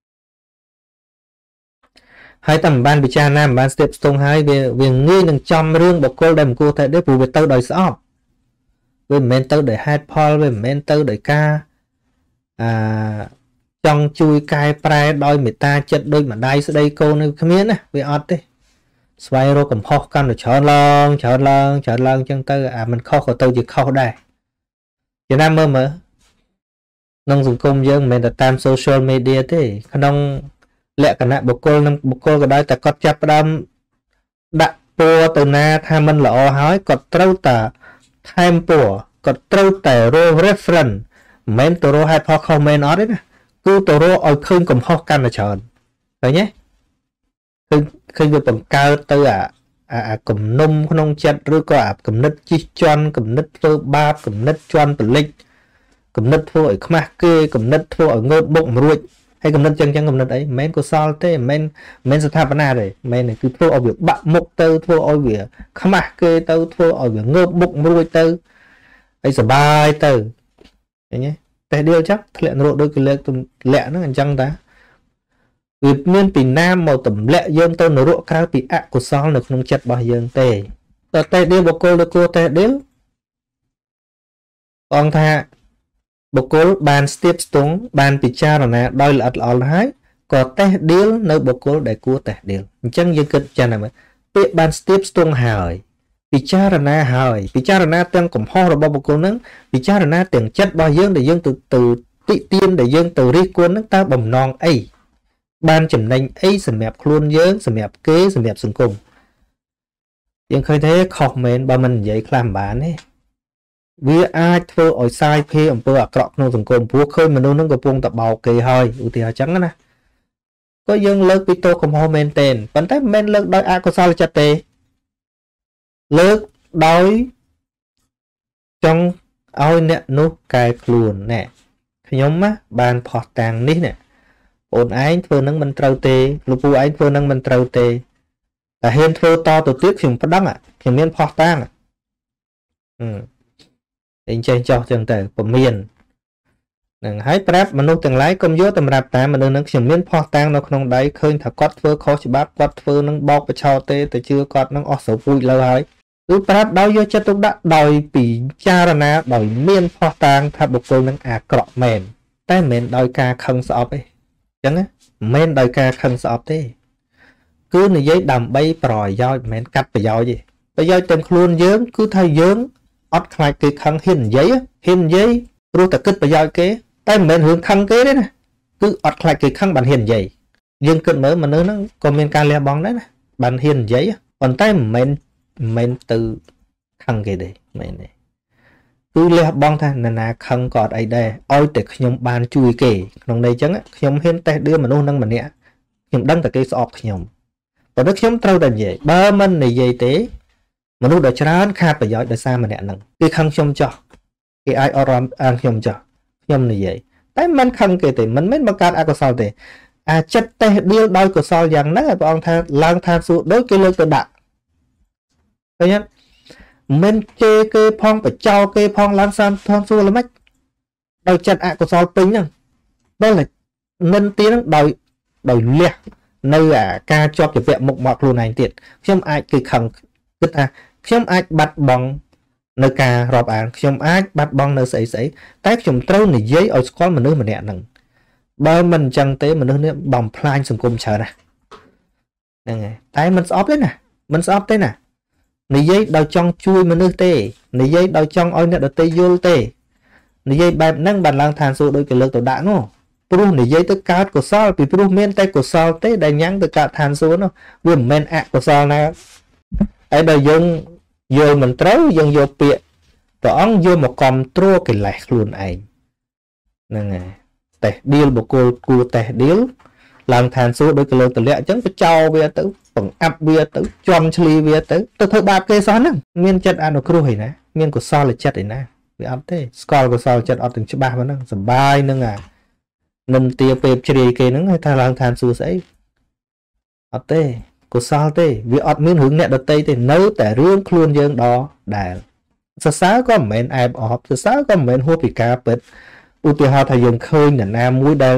hãy tầm ban pichara nè ban step stung hãy về về nghi nâng trong rương bộc côn đa mình cua tè điếu phù về tao đòi sọp về men tao đòi hai paul về men tao đòi ca à trong chui cài prai đôi người ta chất đôi mà đai sẽ đây cô này không biết nè về ọt đi xoay rồi cầm khó khăn rồi chọn lần chọn lần chọn lần chân tư à mình khó của tôi chỉ khó đây Việt Nam mơ mở nông dùng công dân mình là tam social media thế không lẽ cả nãy bộ cô bộ cô cái đây ta có chấp đam đặt po từ na tham mình là o hói có trâu ta time po có trâu ta ro reference men từ ro hai pho không men ở đấy nè cứ tổ rô ở khơi cầm khó khăn là chọn rồi nhé khơi khơi được bằng cao tư à à cầm nông nông chặt rồi có à cầm nứt chi choan cầm nứt phơ ba cầm nứt choan từ lịch cầm nứt phơ ở khmạc kê cầm nứt phơ ở ngơ bụng ruột hay cầm nứt chân chân cầm nứt ấy men có sao thế men men sẽ tham na rồi men này cứ phơ ở việc bạc mục tư phơ ở việc khmạc kê tư phơ ở việc ngơ bụng ruột tư ấy sẽ bài tư nhéแต่điều chắc lệ nội đôi cái lệ tụm lệ nó làm chăng ta vì miền Tây Nam màu tụm lệ dương tôi nội độ cao bị ạ của sao được nông chặt bao dương tề tại tề điều bộ cô là cô tề điều còn tha bộ cô bàn step xuống bàn bị cha rồi nè đôi là ở lái có tề điều nơi bộ cô để cô tề điều chân dương cực cha này mà bị bàn step xuống hỏi Picharana hỏi Picharana tên cũng ho rồi bao cô nắng Picharana tiền chất bao dương để dương từ từ tị tiên để dương từ ri quân nước ta bầm non ấy ban chấm nành ấy sầm mẹp luôn dương sầm mẹp kế sầm mẹp sừng cùng nhưng khơi thế khóc mến ba mình vậy làm bán ấy vì ai thưa ở sai phê ông tôi à cọp nông sừng cùng phú khơi mà nông nông của tập bào kỳ hơi ưu tiên trắng nè có dương lơ pito không ho men tên vẫn thấy men lơ đôi ai có sao là chặt têលើកដោយចង់ឲ្យអ្នកនោះកែខ្លួនណែខ្ញុំណាបានផោះតាំងនេះណែបងឯងធ្វើនឹងមិនត្រូវទេលោកពូឯងធ្វើនឹងមិនត្រូវទេតែហ៊ានធ្វើតទៅទៀតខ្ញុំប្តឹងខ្ញុំមានផោះតាំងអឺអញ្ចឹងចោះចឹងទៅពមៀននឹងហើយប្រាប់មនុស្សទាំងឡាយកុំយកតម្រាប់តាមមនុស្សនឹងខ្ញុំមានផោះតាំងនៅក្នុងដៃឃើញថាគាត់ធ្វើខុសច្បាប់គាត់ធ្វើនឹងបោកបឆោតទេតែជឿគាត់នឹងអស់ស្រពូចលើហើយគឺប្រាប់ដោយយកចិត្តទុកដាក់ដោយពិចារណាដោយមានផោះតាំងថាបុគ្គលនឹងអាក្រក់មែនតែមិនមែនដោយការខឹងស្អប់ទេអញ្ចឹងមិនមែនដោយការខឹងស្អប់ទេគឺនិយាយដើម្បីប្រយោជន៍មិនមែនកាត់ប្រយោជន៍ទេប្រយោជន៍ទាំងខ្លួនយើងគឺថាយើងអត់ខ្លាចគេខឹងហ៊ាននិយាយហ៊ាននិយាយព្រោះតែគិតប្រយោជន៍គេតែមិនមែនរឿងខឹងគេទេណាគឺអត់ខ្លាចគេខឹងបានហ៊ាននិយាយយើងគិតមើលមនុស្សហ្នឹងក៏មានការលះបង់ដែរណាបានហ៊ាននិយាយប៉ុន្តែមិនមែនមិនទៅខឹងគេទេមែនទេគឺលះបង់ថាណានាខឹងក៏អត់អីដែរឲ្យតែខ្ញុំបានជួយគេក្នុងន័យអញ្ចឹងខ្ញុំហ៊ានតេះដឿមនុស្សនឹងម្នាក់ខ្ញុំដឹងតែគេស្អប់ខ្ញុំប៉ុន្តែខ្ញុំត្រូវតែនិយាយបើមិននិយាយទេមនុស្សដែលច្រើនខាតប្រយោជន៍ដោយសារម្នាក់ហ្នឹងគេខឹងខ្ញុំចោះគេអាចអរំអានខ្ញុំចោះខ្ញុំនិយាយតែមិនខឹងគេទេមិនមែនបង្កើតអកុសលទេអាចិត្តតេះដៀលដោយកុសលយ៉ាងហ្នឹងព្រះអង្គថាឡើងថាសួរដូចគេលើកទៅដាក់ឃើញទេមិនជេរគេផងបចោគេផងឡើងសានធនសួរល្មិចដោយចិត្តអកុសលពេញហ្នឹងដល់តែនិនទាហ្នឹងដោយដោយលះនៅអាការជាប់ជាពាក់មុខមកខ្លួនឯងទៀតខ្ញុំអាចគេខឹងគិតថាខ្ញុំអាចបាត់បង់នៅការរាប់អានខ្ញុំអាចបាត់បង់នៅស្អីស្អីតែខ្ញុំត្រូវនិយាយឲ្យស្គាល់មនុស្សម្នាក់ហ្នឹងបើមិនអញ្ចឹងទេមនុស្សនេះបំផ្លាញសង្គមច្រើនណាស់ហ្នឹងហើយតែមិនស្អប់ទេណាមិនស្អប់ទេណានិយាយដោយចង់ជួយមនុស្សទេនិយាយដោយចង់ឲ្យអ្នកដទៃយល់ទេនិយាយបែបហ្នឹងបានឡើងឋានសួគ៌ដូចគេលើកទៅដាក់នោះព្រោះនិយាយទៅកើតកុសលពីព្រោះមានតែកុសលទេដែលញ៉ាំងទៅកើតឋានសួគ៌នោះវាមិនមែនអកុសលណាហើយដល់យើងយល់មិនត្រូវយើងយកពាក្យព្រះអង្គយកមកគំត្រួតកិលេសខ្លួនឯងហ្នឹងហើយតេះដៀលបុគ្គលគួរតេះដៀលឡើងឋានសួគ៌ដូចកលើកតលាក់អញ្ចឹងទៅចោលវាទៅបង្អាប់វាទៅជន់ឈ្លីវាទៅទៅធ្វើបាបគេសោះហ្នឹងមានចិត្តអនុគ្រោះឯណាមានកុសលចិត្តឯណាវាអត់ទេស្គាល់កុសលចិត្តអត់ទាំងច្បាស់មកហ្នឹងសបាយនឹងអានិន្ទាពេលជ្រាយគេហ្នឹងឲ្យថាឡើងឋានសួគ៌ស្អីអត់ទេកុសលទេវាអត់មានរឿងអ្នកដតីទេនៅតែរឿងខ្លួនយើងដដែលសរសើរក៏មិនមែនអែបអបសរសើរក៏មិនមែនហួសពីការពិតឧទាហរណ៍ថាយើងឃើញនរណាមួយដែល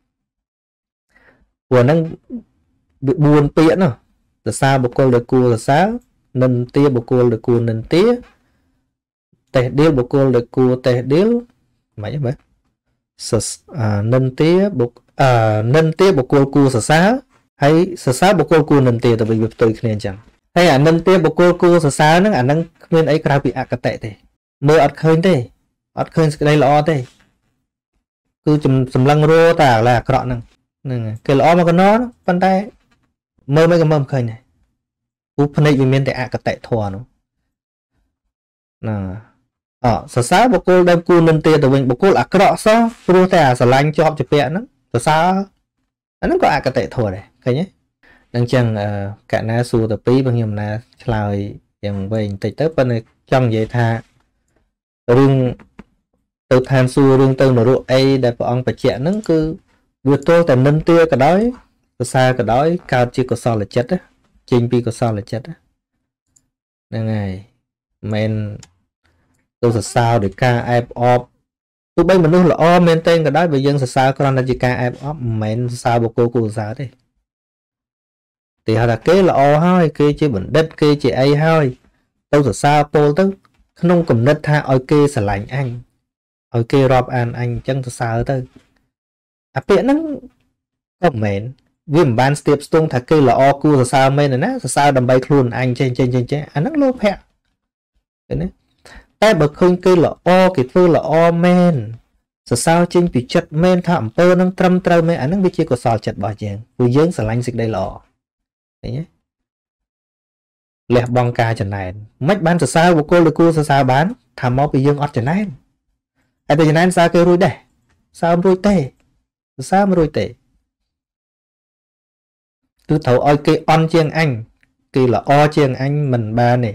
ព្រោះហ្នឹងបួនពាក្យនោះសរសើរបុគ្គលដែលគួរសរសើរនិន្ទាបុគ្គលដែលគួរនិន្ទាតេះដៀលបុគ្គលដែលគួរតេះដៀលមិនហ៎សសនិន្ទាបុគ្គអនិន្ទាបុគ្គលគួរសរសើរហើយសរសើរបុគ្គលគួរនិន្ទាទៅវិញវាផ្ទុយគ្នាអញ្ចឹងហើយអានិន្ទាបុគ្គលគួរសរសើរហ្នឹងអាហ្នឹងគ្មានអីក្រៅពីអកតៈទេមើលអត់ឃើញទេអត់ឃើញសេចក្តីល្អទេគឺសម្លឹងរោតែអាឡាអាក្រក់ហ្នឹងហ្នឹងគេល្អមកកណោប៉ុន្តែមើលមិនក៏មើលមិនឃើញដែរពូភ្នែកវាមានតែអកតៈធម៌នោះណាអសរសើរបុគ្គលដែលគួរនិន្ទាទៅវិញបុគ្គលអាក្រក់សោះព្រោះតែអាស្រឡាញ់ជាប់ជាពាក់ហ្នឹងសរសើរអាហ្នឹងក៏អកតៈធម៌ដែរឃើញទេអញ្ចឹងកណាសួរទៅពីបងខ្ញុំណាឆ្លើយយ៉ាងវែងបន្តិចទៅប៉ុន្តែចង់និយាយថារឿងទៅឋានសួគ៌រឿងទៅនរកអីដែលព្រះអង្គបញ្ជាក់ហ្នឹងគឺវាទល់តែនិន្ទាក៏ដោយសរសើរក៏ដោយកើតជាកុសលចិត្តចេញពីកុសលចិត្តហ្នឹងហើយមិនទៅសរសើរដោយការអែបអបទោះបីមនុស្សល្អមែនទេក៏ដោយបើយើងសរសើរគ្រាន់តែជាការអែបអបមិនមែនសរសើរបុគ្គលគួរសរសើរទេទីហៅថាគេល្អហើយគេជាបណ្ឌិតគេជាអីហើយទៅសរសើរពោលទៅក្នុងគំនិតថាឲ្យគេស្រឡាញ់អញឲ្យគេរាប់អានអញអញ្ចឹងសរសើរទៅអាពាក្យហ្នឹងក៏មិនមែនវាមិនបានស្ទាបស្ទង់ថាគេល្អគួរសរសើរមែនទេណាសរសើរដើម្បីខ្លួនអញចេះចេះចេះចេះអាហ្នឹងលោភៈឃើញទេតែបើឃើញគេល្អគេធ្វើល្អមែនសរសើរចេញពីចិត្តមែនថាអំពើហ្នឹងត្រឹមត្រូវមែនអាហ្នឹងវាជាកុសលចិត្តរបស់យើងព្រោះយើងស្រឡាញ់សេចក្តីល្អឃើញទេលះបង់ការចំណែនមិនបានសរសើរបុគ្គលដែលគួរសរសើរបានថាមកពីយើងអត់ចំណែនហើយតែចំណែនសរសើរគេរួចដែរសើមរួចទេសរសើរមិនរួចទេគឺត្រូវឲ្យគេអន់ជាងអញគេល្អជាងអញមិនបានទេ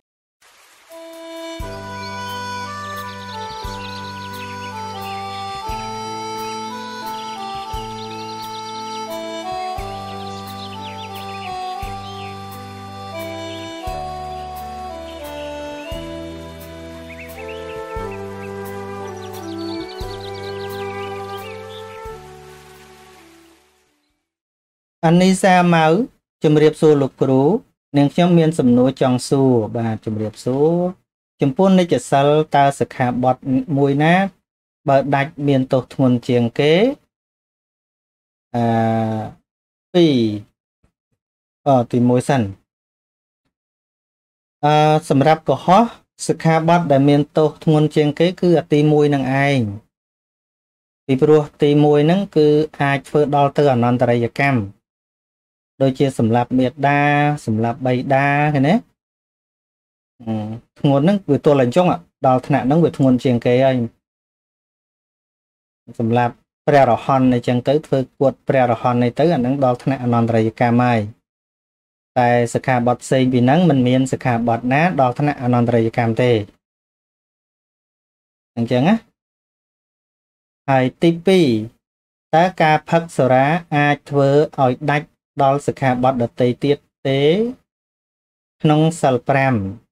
អានីសាម៉ៅជំរាបសួរលោកគ្រូនាងខ្ញុំមានសំណួរចង់សួរបាទជំរាបសួរចំពោះនិច្ចសិលតើសិក្ខាបទមួយណាបើដាច់មានទោសធ្ងន់ជាងគេអឺពីរអទីមួយសិនអឺសម្រាប់កុហកសិក្ខាបទដែលមានទោសធ្ងន់ជាងគេគឺអាទីមួយនឹងឯងពីព្រោះទីមួយហ្នឹងគឺអាចធ្វើដល់ទៅអនន្តរិយកម្មដូចជាសម្រាប់មេដាសម្រាប់បៃតាឃើញទេធ្ងន់ហ្នឹងវាទល់តែអញ្ចឹងដល់ថ្នាក់ហ្នឹងវាធ្ងន់ជាងគេហើយសម្រាប់ព្រះរហន្តអញ្ចឹងទៅធ្វើគួតព្រះរហន្តនេះទៅអាហ្នឹងដល់ថ្នាក់អនន្តរិយកម្មហើយតែសិក្ខាបទផ្សេងពីហ្នឹងមិនមានសិក្ខាបទណាដល់ថ្នាក់អនន្តរិយកម្មទេអញ្ចឹងណាហើយទីពីរតើការផឹកសុរាអាចធ្វើឲ្យដាច់ដល់សិក្ខាបទដទៃទៀតទេក្នុងសិលប្រាំ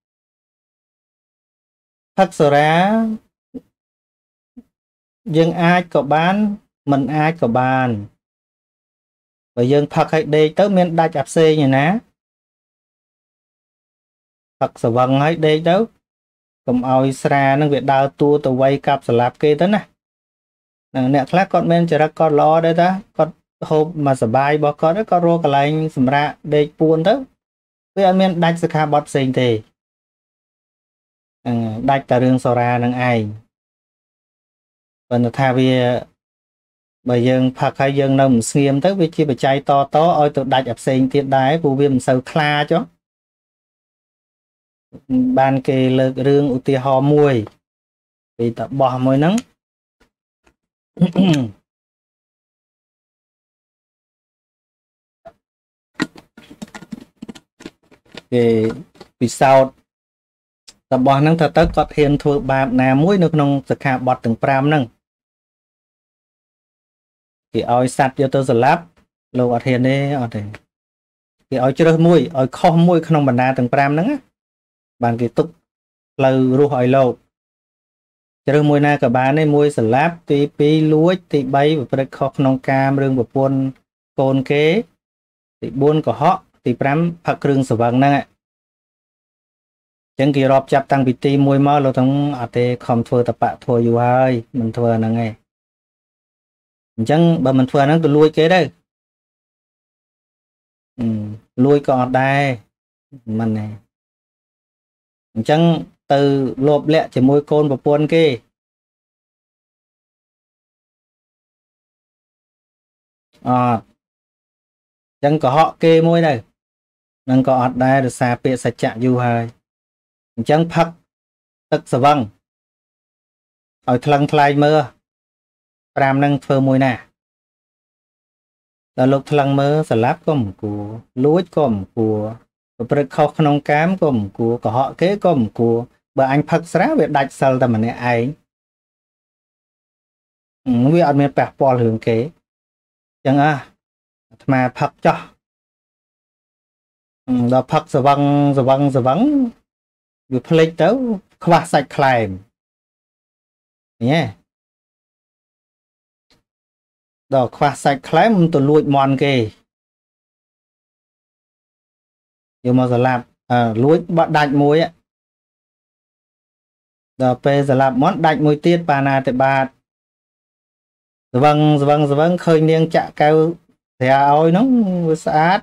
ផឹកសុរាយើងអាចក៏បានមិនអាចក៏បានបើយើងផឹកឲ្យដេកទៅមានដាច់អាផ្សេងឯណាផឹកស្វឹងឲ្យដេកទៅកុំឲ្យស្រានឹងវាដើរតួទៅវាយកាប់ស្លាប់គេទៅណាអ្នកខ្លះគាត់មានចរិតគាត់ល្អដែរតាគាត់ហូបមកសបាយរបស់គាត់គាត់រកកន្លែងសម្រាកដេកពួនទៅវាអត់មានដាច់សិក្ខាបទផ្សេងទេដាច់តែរឿងសូរានឹងឯងប៉ុន្តែថាវាបើយើងផឹកហើយយើងនៅមិនស្ងៀមទៅវាជាបច្ច័យតតឲ្យទៅដាច់អាផ្សេងទៀតដែរព្រោះវាមិនសូវខ្លាចហ៎បានគេលើករឿងឧទាហរណ៍មួយពីតបោះមួយហ្នឹងគេពិសោធន៍របស់ហ្នឹងថាទៅគាត់ហ៊ានធ្វើបាបណាមួយនៅក្នុងសិក្ខាបទទាំងប្រាំហ្នឹងគេឲ្យសัตว์យកទៅសម្លាប់លោកអត់ហ៊ានទេអត់ទេគេឲ្យជ្រើសមួយឲ្យខុសមួយក្នុងបណ្ដាទាំង5ហ្នឹងបានគេទុកផ្លូវរស់ឲ្យលោកជ្រើសមួយណាក៏បានដែរមួយស្លាប់ទី2លួចទី3ប្រព្រឹត្តខុសក្នុងកាមរឿងប្រពន្ធកូនគេទី4កុហកទី5ផឹកគ្រឿងស្រវឹងហ្នឹងចឹងគេរាប់ចាប់តាំងពីទី1មកលោកទាំងអត់ទេខំធ្វើតបៈធัวយូរហើយមិនធ្វើហ្នឹងឯងអញ្ចឹងបើមិនធ្វើហ្នឹងទៅលួចគេទៅលួចក៏អត់ដែរមិនទេអញ្ចឹងទៅលោបលាក់ជាមួយកូនប្រពន្ធគេអត់អញ្ចឹងកុហកគេមួយទៅនឹងក៏អត់ដែរដោយសារពាក្យសច្ចៈយូរហើយអញ្ចឹងផឹកទឹកស្វឹងឲ្យថ្លឹងថ្លែងមើល5នឹងធ្វើមួយណាដល់លោកថ្លឹងមើលស្លាប់ក៏មិនគួរលួចក៏មិនគួរប្រព្រឹត្តខុសក្នុងកាមក៏មិនគួរកុហកគេក៏មិនគួរបើអញផឹកស្រាវាដាច់សិលតែម្នាក់ឯងវាអត់មានប៉ះពាល់រឿងគេអញ្ចឹងអាអាត្មាផឹកចោះដល់ផឹកស្វឹងស្វឹងស្វឹងវាភ្លេចទៅខ្វះសាច់ខ្លែមញ៉េដល់ខ្វះសាច់ខ្លែមទៅលួចមន់គេយកមកស្លាប់អឺលួចបាត់ដាច់មួយដល់ពេលស្លាប់មន់ដាច់មួយទៀតបាណាតិបាតស្វឹងស្វឹងស្វឹងឃើញនាងចាក់កៅស្រាឲ្យហ្នឹងវាស្អាត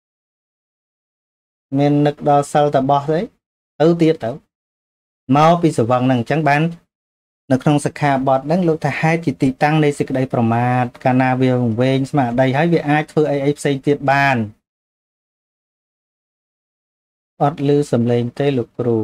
មាននឹកដល់សិលតបោះស្អីទៅទៀតទៅមកពីស្វឹងហ្នឹងអញ្ចឹងបាននៅក្នុងសិក្ខាបទហ្នឹងលោកថាហេតុជាទីតាំងនៃសេចក្តីប្រមាទកាលណាវាវែងស្មារតីហើយវាអាចធ្វើអីអីផ្សេងទៀតបានអត់ឮសំឡេងទេលោកគ្រូ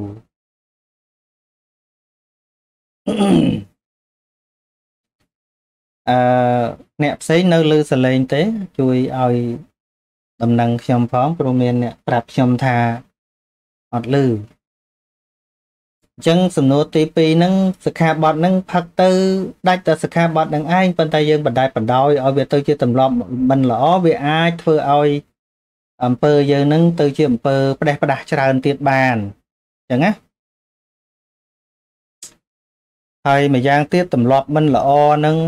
អឺអ្នកផ្សេងនៅឮសំឡេងទេជួយឲ្យដំណឹងខ្ញុំផងព្រោះមានអ្នកប្រាប់ខ្ញុំថាអត់ឮអញ្ចឹងសំណួរទី2ហ្នឹងសិក្ខាបទហ្នឹងផឹកទៅដាច់តែសិក្ខាបទហ្នឹងឯងប៉ុន្តែយើងបណ្តែតបណ្ដោយឲ្យវាទៅជាទម្លាប់មិនល្អវាអាចធ្វើឲ្យអំពើយើងហ្នឹងទៅជាអំពើផ្ដេសផ្ដាស់ច្រើនទៀតបានអញ្ចឹងណាហើយម្យ៉ាងទៀតទម្លាប់មិនល្អហ្នឹង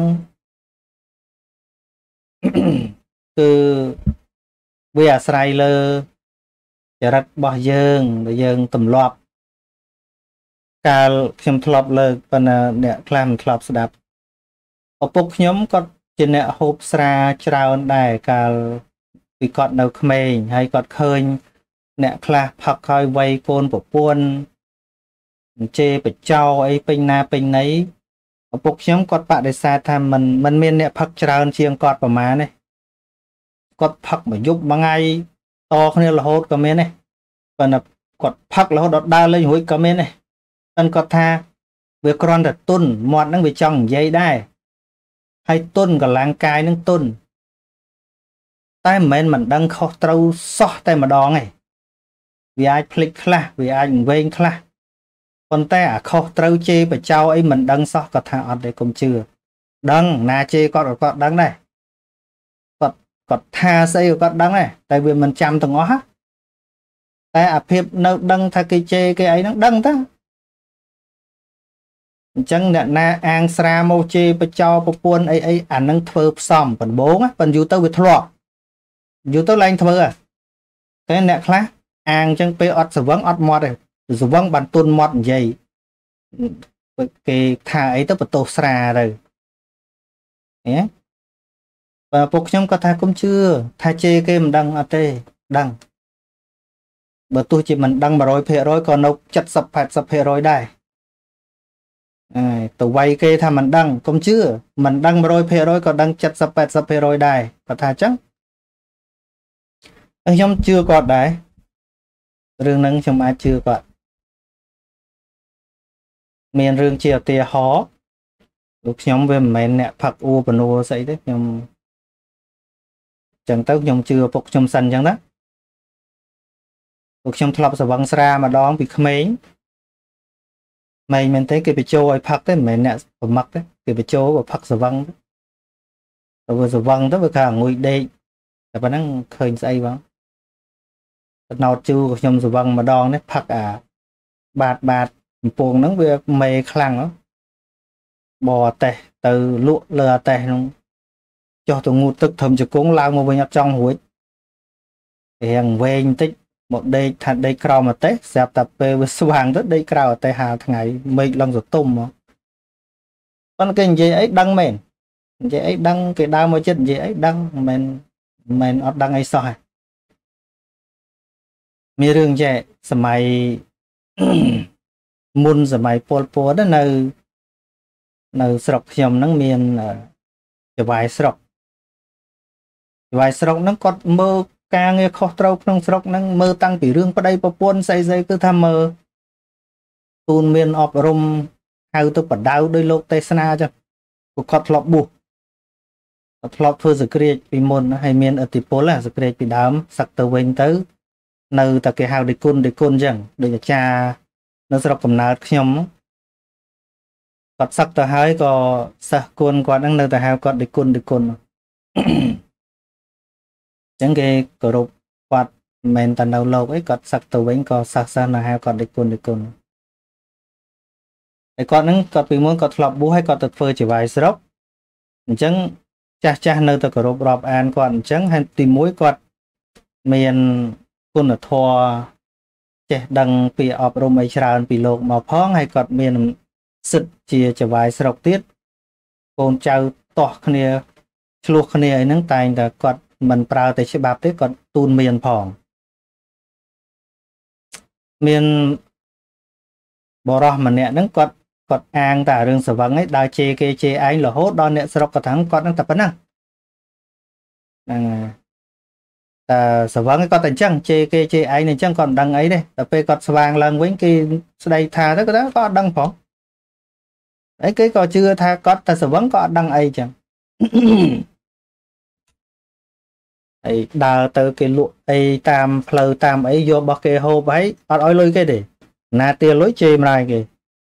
គឺវាអាស្រ័យលើចរិតរបស់យើងដែលយើងទម្លាប់កាលខ្ញុំធ្លាប់លើកប៉ុន្តែអ្នកខ្លះមិនធ្លាប់ស្ដាប់ឪពុកខ្ញុំគាត់ជាអ្នកហូបស្រាច្រើនដែរកាលពីគាត់នៅក្មេងហើយគាត់ឃើញអ្នកខ្លះផឹកហើយវ័យកូនប្រពន្ធអញ្ជេរបចោអីពេញណាពេញណីឪពុកខ្ញុំគាត់បដិសេធថាมันมันមានអ្នកផឹកច្រើនជាងគាត់ប្រមាណទេគាត់ផឹកមួយយប់មួយថ្ងៃតគ្នារហូតក៏មានដែរប៉ុន្តែគាត់ផឹករហូតដល់ដើរលេងរួចក៏មានដែរតែគាត់ថាវាគ្រាន់តែទុនមាត់ហ្នឹងវាចង់និយាយដែរហើយទុនកម្លាំងកាយហ្នឹងទុនតែមិនមែនមិនដឹងខុសត្រូវសោះតែម្ដងទេវាអាចភ្លេចខ្លះវាអាចវែងខ្លះប៉ុន្តែអាខុសត្រូវជេរបចោអីមិនដឹងសោះគាត់ថាអត់ទេកុំជឿដឹងណាជេរគាត់ក៏គាត់ដឹងដែរគាត់គាត់ថាស្អីក៏គាត់ដឹងដែរតែវាមិនចាំទាំងអស់តែអាភាពនៅដឹងថាគេជេរគេអីហ្នឹងដឹងតាអញ្ចឹងអ្នកណាអាងស្រាមកជេរបចោប្រពន្ធអីអីអានឹងធ្វើផ្សំដំបងប៉ុន្តែយូរទៅវាធ្លាប់យូរទៅឡើងធ្វើតែអ្នកខ្លះអាងអញ្ចឹងពេលអត់ស្វឹងអត់មាត់ទេស្វឹងបានទុនមាត់និយាយគេថាអីទៅបន្ទោសស្រាទៅហ៎បើពួកខ្ញុំក៏ថាគុំជឿថាជេរគេមិនដឹងអត់ទេដឹងបើទោះជាមិនដឹង100%ក៏នៅ70 80% ដែរអើទៅវាយគេថាមិនដឹងកុំជឿមិនដឹង100%ក៏ដឹង70 80% ដែរគាត់ថាអញ្ចឹងខ្ញុំជឿគាត់ដែររឿងហ្នឹងខ្ញុំអាចជឿគាត់មានរឿងជាឧទាហរណ៍លោកខ្ញុំវាមិនមែនអ្នកផឹកអ៊ូបណួរស្អីទេខ្ញុំអញ្ចឹងទៅខ្ញុំជឿពុកខ្ញុំសិនអញ្ចឹងណាពុកខ្ញុំធ្លាប់ស្វឹងស្រាម្ដងពីក្មេងមិនមែនទេគេបញ្ចូលឲ្យផឹកទេមិនមែនអ្នកប្រមឹកទេគេបញ្ចូលឲ្យផឹកស្វឹងទៅវាស្វឹងទៅវាថាងុយដេកតែប៉ុណ្ណឹងឃើញស្អីបងណោតជូក៏ខ្ញុំស្វឹងម្ដងនេះផឹកអាបាតបាតកំពងហ្នឹងវាមេខ្លាំងបអតេះទៅលក់លើអតេះហ្នឹងចុះទៅងូតទឹកធំជង្គង់ឡើងមកវិញអត់ចង់រួចរៀងវែងបន្តិចមកដេកថាដេកក្រោមអតេះស្រាប់តែពេលវាស្វាងទៅដេកក្រៅអតេះហាលថ្ងៃមេឃឡើងសតុំមកប៉ុន្តែគេនិយាយអីដឹងមែននិយាយអីដឹងគេដើរមកចិត្តនិយាយអីដឹងមិនមែនអត់ដឹងអីសោះមានរឿងចែសម័យមុនសម័យពលពតនៅនៅស្រុកខ្ញុំហ្នឹងមានចវាយស្រុកចវាយស្រុកហ្នឹងគាត់មើលការងារខុសត្រូវក្នុងស្រុកហ្នឹងមើលតាំងពីរឿងប្តីប្រពន្ធស្អីស្អីគឺថាមើលទូនមានអប់រំហៅទៅបដៅដោយលោកទេសនាចឹងពួកគាត់ធ្លាប់បួសគាត់ធ្លាប់ធ្វើសក្រាចពីមុនហើយមានឥទ្ធិពលសក្រាចពីដើមសឹកទៅវិញទៅនៅតែគេហៅដេគុណដេគុណចឹងដូចអាចារ្យនៅស្រុកកំណើតខ្ញុំគាត់សឹកទៅហើយក៏សិស្សគុណគាត់ហ្នឹងនៅតែហៅគាត់ដេគុណដេគុណចឹងគេគោរពគាត់មិនមែនតែនៅលោកអីគាត់សឹកទៅវិញក៏សិស្សសិស្សនៅហៅគាត់ដេគុណដេគុណហើយគាត់ហ្នឹងគាត់ពីមុនគាត់ធ្លាប់បួសហើយគាត់ទៅធ្វើជាវាយស្រុកអញ្ចឹងចាស់ចាស់នៅតែគោរពរាប់អានគាត់អញ្ចឹងហើយទីមួយគាត់មានគុណធម៌ចេះដឹងពីអប់រំអីច្រើនពីលោកមកផងហើយគាត់មានសិទ្ធជាចវាយស្រុកទៀតកូនចៅតោះគ្នាឆ្លោះគ្នាអីហ្នឹងតែងតែគាត់មិនប្រើតែច្បាប់ទេគាត់ទូនមានផងមានបរោះម្នាក់ហ្នឹងគាត់គាត់អាងតែរឿងសវឹងឯងដើរជេរគេជេរឯងរហូតដល់អ្នកស្រុកគាត់ថាគាត់នឹងតែប៉ុណ្ណឹងហ្នឹងតែសវឹងគាត់តែអញ្ចឹងជេរគេជេរឯងអញ្ចឹងគាត់មិនដឹងអីទេតែពេលគាត់ស្វាងឡើងវិញគេស្ដីថាទៅគាត់ថាគាត់អត់ដឹងផងអីគេក៏ជឿថាគាត់តែសវឹងក៏អត់ដឹងអីចឹងហើយដើរទៅគេលក់អីតាមផ្លូវតាមអីយករបស់គេហូបហើយអត់ឲ្យលុយគេទេណាទាលុយជេរម្ដាយគេ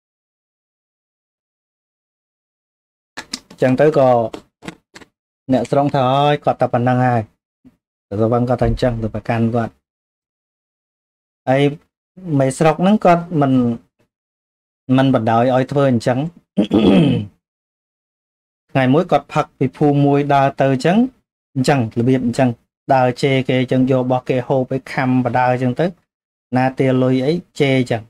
ចឹងទៅក៏អ្នកស្រុកថាអើយគាត់តែប៉ុណ្្នឹងហើយតែសវឹងគាត់តែអញ្ចឹងទៅប្រកាន់គាត់ហើយមេស្រុកហ្នឹងគាត់មិនមិនបណ្ដោយឲ្យធ្វើអញ្ចឹងថ្ងៃមួយគាត់ផឹកពីភូមិមួយដើរទៅអញ្ចឹងអញ្ចឹងរបៀបអញ្ចឹងដើរជេរគេអញ្ចឹងយករបស់គេហូបឲ្យខំបដើអញ្ចឹងទៅណាទាលុយអីជេរអញ្ចឹង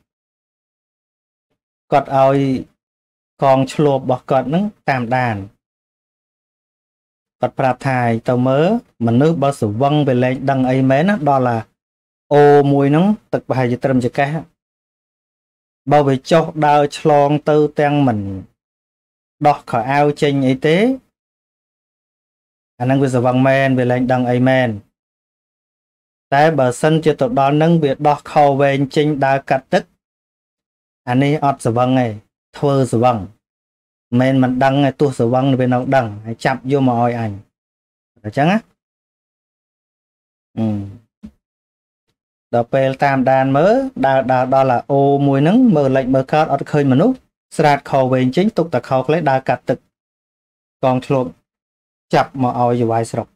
គាត់ឲ្យកងឆ្លួបរបស់គាត់ហ្នឹងតាមដានគាត់ប្រាប់ថាទៅមើលមនុស្សបើស្វឹងវាលែងដឹងអីមែនណាដល់ឡាអូមួយហ្នឹងទឹកប្រហែលជាត្រឹមចកេះបើវាចុះដើរឆ្លងទៅទាំងមិនដោះខោអាវចេញអីទេអាហ្នឹងវាស្វឹងមែនវាលែងដឹងអីមែនតែបើសិនជាទៅដល់ហ្នឹងវាដោះខោវែងចេញដើរកាត់ទឹកអានេះអត់ស្វឹងទេធ្វើស្វឹងមិនមិនដឹងឯទោះស្វឹងវានៅដឹងហើយចាប់យកមកឲ្យអញអញ្ចឹងណាអឺដល់ពេលតាមដានមើលដើរដើរដល់អាអូមួយហ្នឹងមើលលេចមើលកើតអត់ឃើញមនុស្សស្រាតខោវែងចេញទុកតែខោខ្លីដើរកាត់ទឹកកងឆ្លូបចាប់មកឲ្យយវាយស្រុក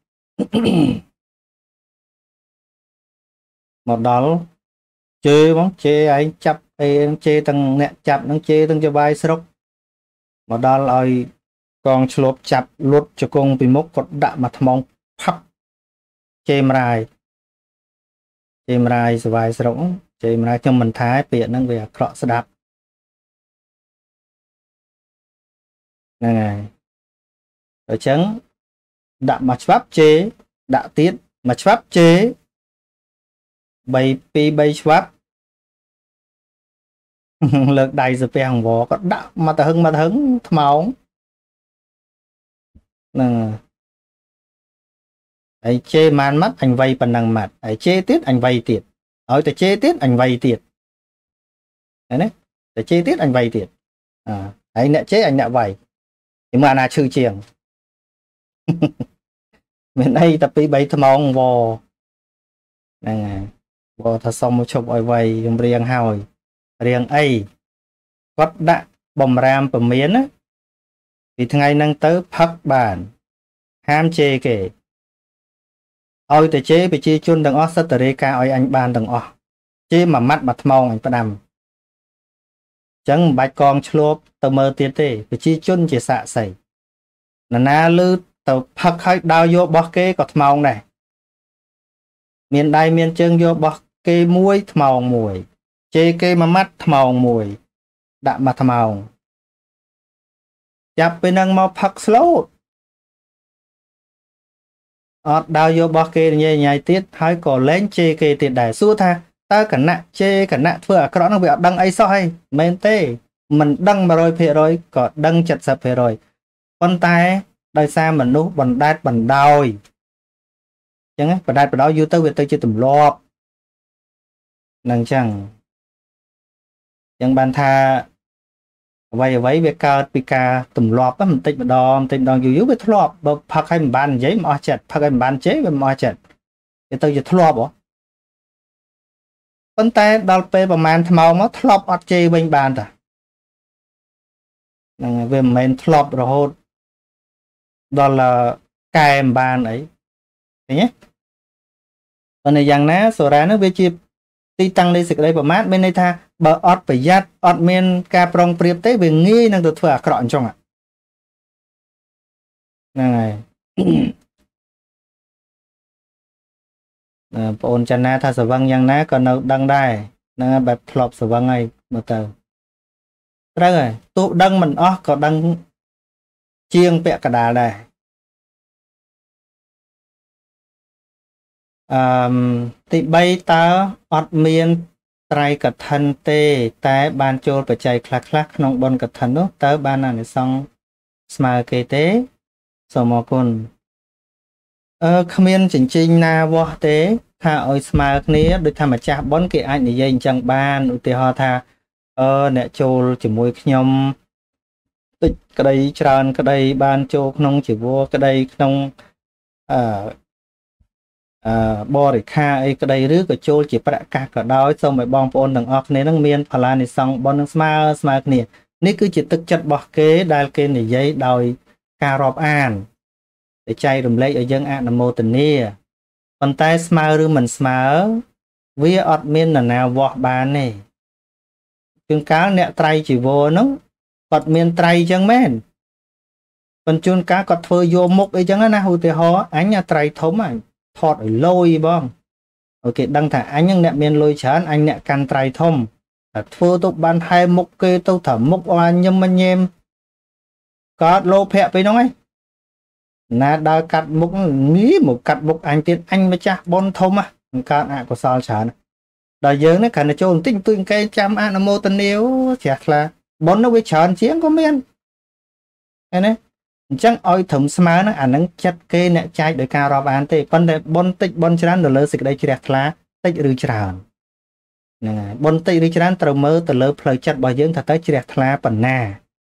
មកដល់ជេរហ្មងជេរឯងចាប់អីជេរទាំងអ្នកចាប់នឹងជេរទាំងយវាយស្រុកមកដល់ឲ្យកងឆ្លូបចាប់លុតជង្គង់ពីមុខគាត់ដាក់មកថ្មងផឹកជេរម្រាយជេរម្រាយសវាយស្រុកជេរម្រាយខ្ញុំមិនថាពាក្យហ្នឹងវាអាក្រក់ស្ដាប់ហ្នឹងហើយអញ្ចឹងដាក់មកច្បាប់ជេរដាក់ទៀតមកច្បាប់ជេរ3 2 3ច្បាប់លើកដៃសាពះអង្វរក៏ដាក់មកទៅហឹងមកទៅហឹងថ្មងហ្នឹងហើយជេរម៉ានម៉ាត់អញវៃប៉ុណ្ណឹងម៉ាត់ហើយជេរទៀតអញវៃទៀតឲ្យតែជេរទៀតអញវៃទៀតហ្នឹងណាតែជេរទៀតអញវៃទៀតអើហើយអ្នកជេរអញអ្នកវៃពីមើលអាណាឈឺជាងមានអីតែពីរបីថ្មងវហ្នឹងហើយវថាសុំមកឈប់ឲ្យវៃខ្ញុំរៀងហើយរៀងអីគាត់ដាក់បំរាមពមៀនណាពីថ្ងៃហ្នឹងទៅផឹកបានហាមជេរគេឲ្យតែជេប្រជាជនទាំងអស់សិតតរេការឲ្យអញបានទាំងអស់ជេមួយម៉ាត់មួយថ្មងអញផ្ដាំចឹងមិនបាច់កងឆ្លប់ទៅមើលទៀតទេប្រជាជនជាសាក់សីណាណាលឺទៅផឹកឲ្យដាវយករបស់គេក៏ថ្មងដែរមានដៃមានជើងយករបស់គេមួយថ្មងមួយជេគេមួយម៉ាត់ថ្មងមួយដាក់មួយថ្មងចាប់ពេលហ្នឹងមកផឹកស្លូតអត់ដាវយករបស់គេញ៉ៃញ៉ៃទៀតហើយក៏លែងជេគេទៀតដែរសួរថាតើគណៈជេគណៈធ្វើអាក្រក់ហ្នឹងវាអត់ដឹងអីសោះហីមែនទេមិនដឹង một trăm phần trăm ក៏ដឹង 七十%ប៉ុន្តែដោយសារមនុស្សបណ្ដែតបណ្ដោយអញ្ចឹងបណ្ដែតបណ្ដោយយូរទៅវាទៅជាទម្លាប់នឹងអញ្ចឹងអញ្ចឹងបានថាអ្វីអ្វីវាកើតពីការទម្លាប់បន្តិចម្ដងបន្តិចម្ដងយូរយូរវាធ្លាប់បើផឹកឲ្យមិនបាននិយាយមិនអស់ចិត្តផឹកឲ្យមិនបានជេរវាមិនអស់ចិត្តវាទៅជាធ្លាប់ហ៎ប៉ុន្តែដល់ពេលប្រហែលថ្មមកធ្លាប់អត់ជេរវិញបានតាហ្នឹងវាមិនមែនធ្លាប់រហូតដល់កែមិនបានអីឃើញទេប៉ុន្តែយ៉ាងណាសូរ៉ានោះវាជាទីតាំងនៃសេចក្តីប្រមាទមានន័យថាបើអត់ប្រយ័ត្នអត់មានការប្រុងប្រៀបទេវាងាយនឹងទៅធ្វើអាក្រក់អញ្ចឹងហ្នឹងហើយបងអូនចាណាថាសវឹងយ៉ាងណាក៏នៅដឹងដែរហ្នឹងហើយបែបធ្លាប់សវឹងហើយមើលទៅត្រូវហើយទោះដឹងមិនអស់ក៏ដឹងជាងពាក់កណ្ដាលដែរអឺទីបីតើអត់មានត្រៃកឋិនទេតែបានចូលបច្ច័យខ្លះខ្លះក្នុងបុណ្យកឋិននោះតើបានអានិសង្សស្មើគេទេសូមអរគុណអឺគ្មានចិញ្ចែងណាវាស់ទេថាឲ្យស្មើគ្នាដូចថាម្ចាស់បុណ្យគេអាចនិយាយអញ្ចឹងបានឧទាហរណ៍ថាអឺអ្នកចូលជាមួយខ្ញុំតិចក្តីច្រើនក្តីបានចូលក្នុងជីវរក្តីក្នុងអឺអឺបរិខាអីក្តីឬក៏ចូលជាប្រកាសក៏ដោយសូមឲ្យបងប្អូនទាំងអស់គ្នានឹងមានផល្លានិសង្សបុណ្យនឹងស្មើស្មើគ្នានេះគឺជាទឹកចិត្តរបស់គេដែលគេនិយាយដោយការរាប់អានđể chạy rùm lấy ở dân ạ nằm mô tình nia còn tay smile rư mình smile vì ọt miên là nào vọt bàn này chừng cá nẹ trai chỉ vô nó ọt miên trai chân men còn chun cá cọt phơi vô mục ấy chẳng á hù tì hó ánh nhà trai thống à thọt ở lôi bong ok đăng thả ánh nhưng nẹ miên lôi chán anh nẹ can trai thông phơi tục ban hai mục kê tâu thở mục oa nhâm mà nhem có lô phẹ với nó ấy na đa cắt mục nghĩ một cắt mục anh tiên anh mới chắc bon thông à cắt ạ của sao chán đời dương nó khả năng trôn tinh tinh cây trăm ăn mô tân yếu chặt là bon nó với chán chiến có miên cái này chắc oi thầm smart nó ảnh nắng chặt kê nè chai để cao rập ăn thì vấn đề bon tích bon chán được lỡ xịt đây chặt lá tích rư chán nè bon tích rư chán từ mơ từ lỡ phơi chặt bao dương thật tới chặt lá phần na